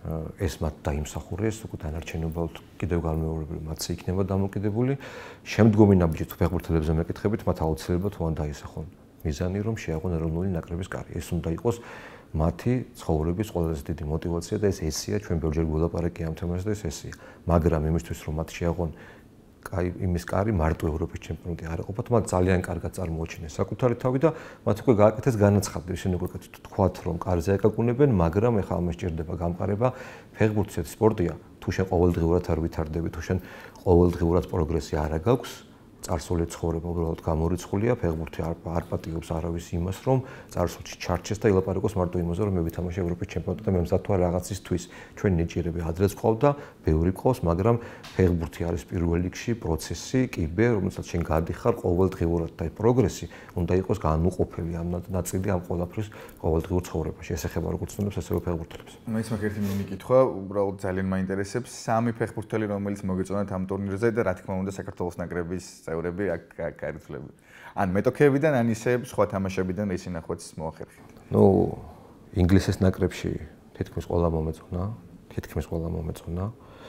Speaker 1: ეს მათ დაიმსახურეს, უკვე დანარჩენი უბრალოდ კიდევ განმეორებული მათი იქნება დამოკიდებული. შემდგომი ნაბიჯი თუ ფეხბურთელებზე მეკითხებით, მათ აუცილებლად უან დაისახონ მიზანი, რომ შეაყვნენ ეროვნული ნაკრების კარი. ეს უნდა იყოს მათი ცხოვრების ყველაზე დიდი мотиваცია და ეს ესია ჩვენ ბევრჯერ გველაპარაკე ამ თემაზე და ეს ესია. მაგრამ იმისთვის რომ მათ შეაყვნენ კაი იმის კარი მარტო ევროპის ჩემპიონატი არ ეყოფათ, მათ ძალიან კარგად წარმოაჩინეს საკუთარი თავი და მათ უკვე გააკეთეს განაცხადი, ისინი უკვე თქვათ რომ კარზე ეკაკუნებენ, მაგრამ ეხლა ამას სჭირდება გამყარება. ფეხბურთი სპორტია, თუ შენ ყოველდღიურად არ ვითარდები, თუ შენ ყოველდღიურად პროგრესი არ აგაქვს, წარსული ცხოვრება უბრალოდ გამორიცხულია, ფეხბურთი არ არ პატიობს არავის იმას, რომ წარსულში ჩარჩეს და ილაპარაკოს მარტო იმაზე, რომ მე ვითამაშე ევროპის ჩემპიონატი და მე მზად ვარ რაღაცისთვის. ჩვენ ნიჭიერები ადრეც ყავდა, ბევრი ყავს, მაგრამ ფეხბურთი არის პირველ რიგში პროცესი, კიბე, რომელსაც შენ გადიხარ ყოველდღიურად და პროგრესი უნდა იყოს განუყოფელი ამ ნაწილი ამ ყველაფრის ყოველდღიურ ცხოვრებაში. ეს ეხება როგორც ნომებს, ასევე ფეხბურთელებს.
Speaker 2: მაინც მაგ ერთი მინი კითხვა, უბრალოდ ძალიან მაინტერესებს სამი ფეხბურთელი, რომელიც მოგეწონათ ამ ტურნირზე და რა თქმა უნდა საქართველოს ნაკრების წევრები აქ გაერთლები. ან მეტოქეებიდან, ან ისე სხვა თამაშებიდან ისე ნახვაც მოახერხეთ.
Speaker 1: ნუ ინგლისის ნაკრებში თითქმის ყველა მომეწონა, თითქმის ყველა მომეწონა.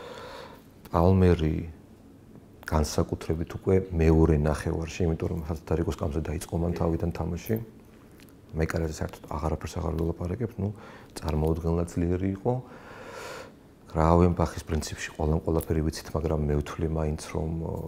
Speaker 1: პალმერი განსაკუთრებით უკვე მეორე ნახევარში, იმიტომ რომ ხალხდარიგოს კამზე დაიწყო მან თავიდან თამაში. მეკარეზე საერთოდ აღარაფერს აღარ ველაპარაკებ, ნუ წარმოუდგენლად ძლიერი იყო. გრავენბახის პრინციპში ყველამ ყველაფერი ვიცით, მაგრამ მე ვთვლი მაინც რომ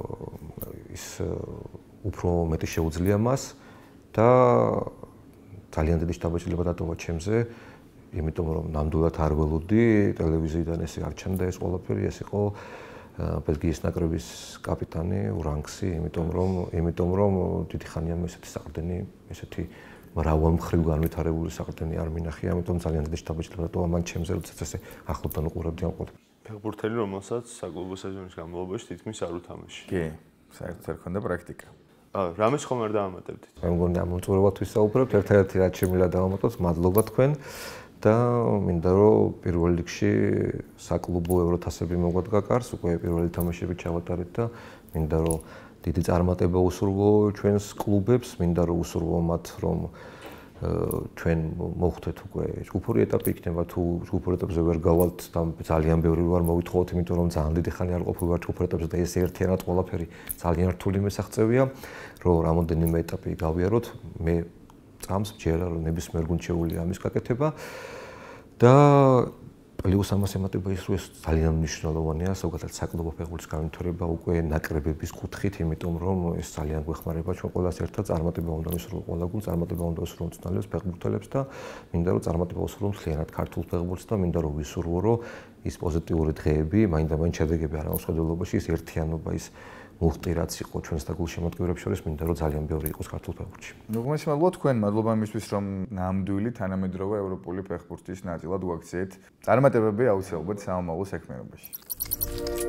Speaker 1: ის უფრო მეტი შეუძლია მას და ძალიან დიდი შთაბეჭდილება დატოვა ჩემზე, იმიტომ რომ ნამდვილად არ ველოდი ტელევიზიიდან ესე არ ჩანდა ეს ყველაფერი, ეს იყო ბელგიის ნაკრების კაპიტანი ურანგსი, იმიტომ რომ იმიტომ რომ დიდი ხანია მე ესეთი საყრდენი, ესეთი მრავალმხრივ განვითარებული საყრდენი არ მინახია, ამიტომ ძალიან დიდი შთაბეჭდილება დატოვა მან ჩემზე, როდესაც ესე ახლობთან უყურებდი ამ ყველაფერს.
Speaker 3: ფეხბურთელი, რომელსაც საკლუბო სეზონის განმავლობაში თითქმის არ უთამაში.
Speaker 2: კი, საერთოდ არ ქონდა პრაქტიკა.
Speaker 3: აა, რამეს ხომ არ დაამატებდით?
Speaker 1: მე მგონი ამ მოწურებათ ვისაუბრებთ, ერთ-ერთი რაც შემიძლია დავამატოთ, მადლობა თქვენ და მინდა რომ პირველ რიგში საკლუბო ევროთასები მოგვადგა კარს, უკვე პირველი თამაშები ჩავატარეთ და მინდა რომ დიდი წარმატება უსურვო ჩვენს კლუბებს, მინდა რომ უსურვო მათ, რომ ჩვენ მოვხვდეთ უკვე ჯგუფური ეტაპი იქნება, თუ ჯგუფურ ეტაპზე ვერ გავალთ და ძალიან ბევრი ვარ მოვითხოვოთ, იმიტომ რომ ძალიან დიდი ხანი არ ყოფილი ვარ ჯგუფურ ეტაპზე და ეს ერთიანად ყველაფერი ძალიან რთული მესაღწევია, რომ რამოდენიმე ეტაპი გავიაროთ, მე წამს მჯერა რომ ნებისმიერ გუნდს შეუძლია ამის გაკეთება და პლუს ამას ემატება ის, რომ ეს ძალიან მნიშვნელოვანია, ზოგადად საკლუბო ფეხბურთის განვითარება უკვე ნაკრებების კუთხით, იმიტომ რომ ეს ძალიან გვეხმარება ჩვენ ყველას ერთად, წარმატება უნდა მისურვო ყველა გუნდს, წარმატება უნდა უსურვო მწვრთნელებს, ფეხბურთელებს და მინდა რომ წარმატება უსურვო მთლიანად ქართულ ფეხბურთს და მინდა რომ ვისურვო, რომ ის პოზიტიური დღეები, მაინდა-მაინც შედეგები არ აღმოსახედლობაში, ის ერთიანობა, ის მუხტი რაც იყო ჩვენს და გულშემატკივრებს შორის, მინდა რომ ძალიან ბევრი იყოს ქართულ ფეხბურთში.
Speaker 2: ნუ ღმერთს მადლობა თქვენ, მადლობა იმისთვის, რომ ნამდვილი თანამედროვე ევროპული ფეხბურთის ნაწილად გვაქციეთ. წარმატებები აუცილებლად სამომავლო საქმიანობაში.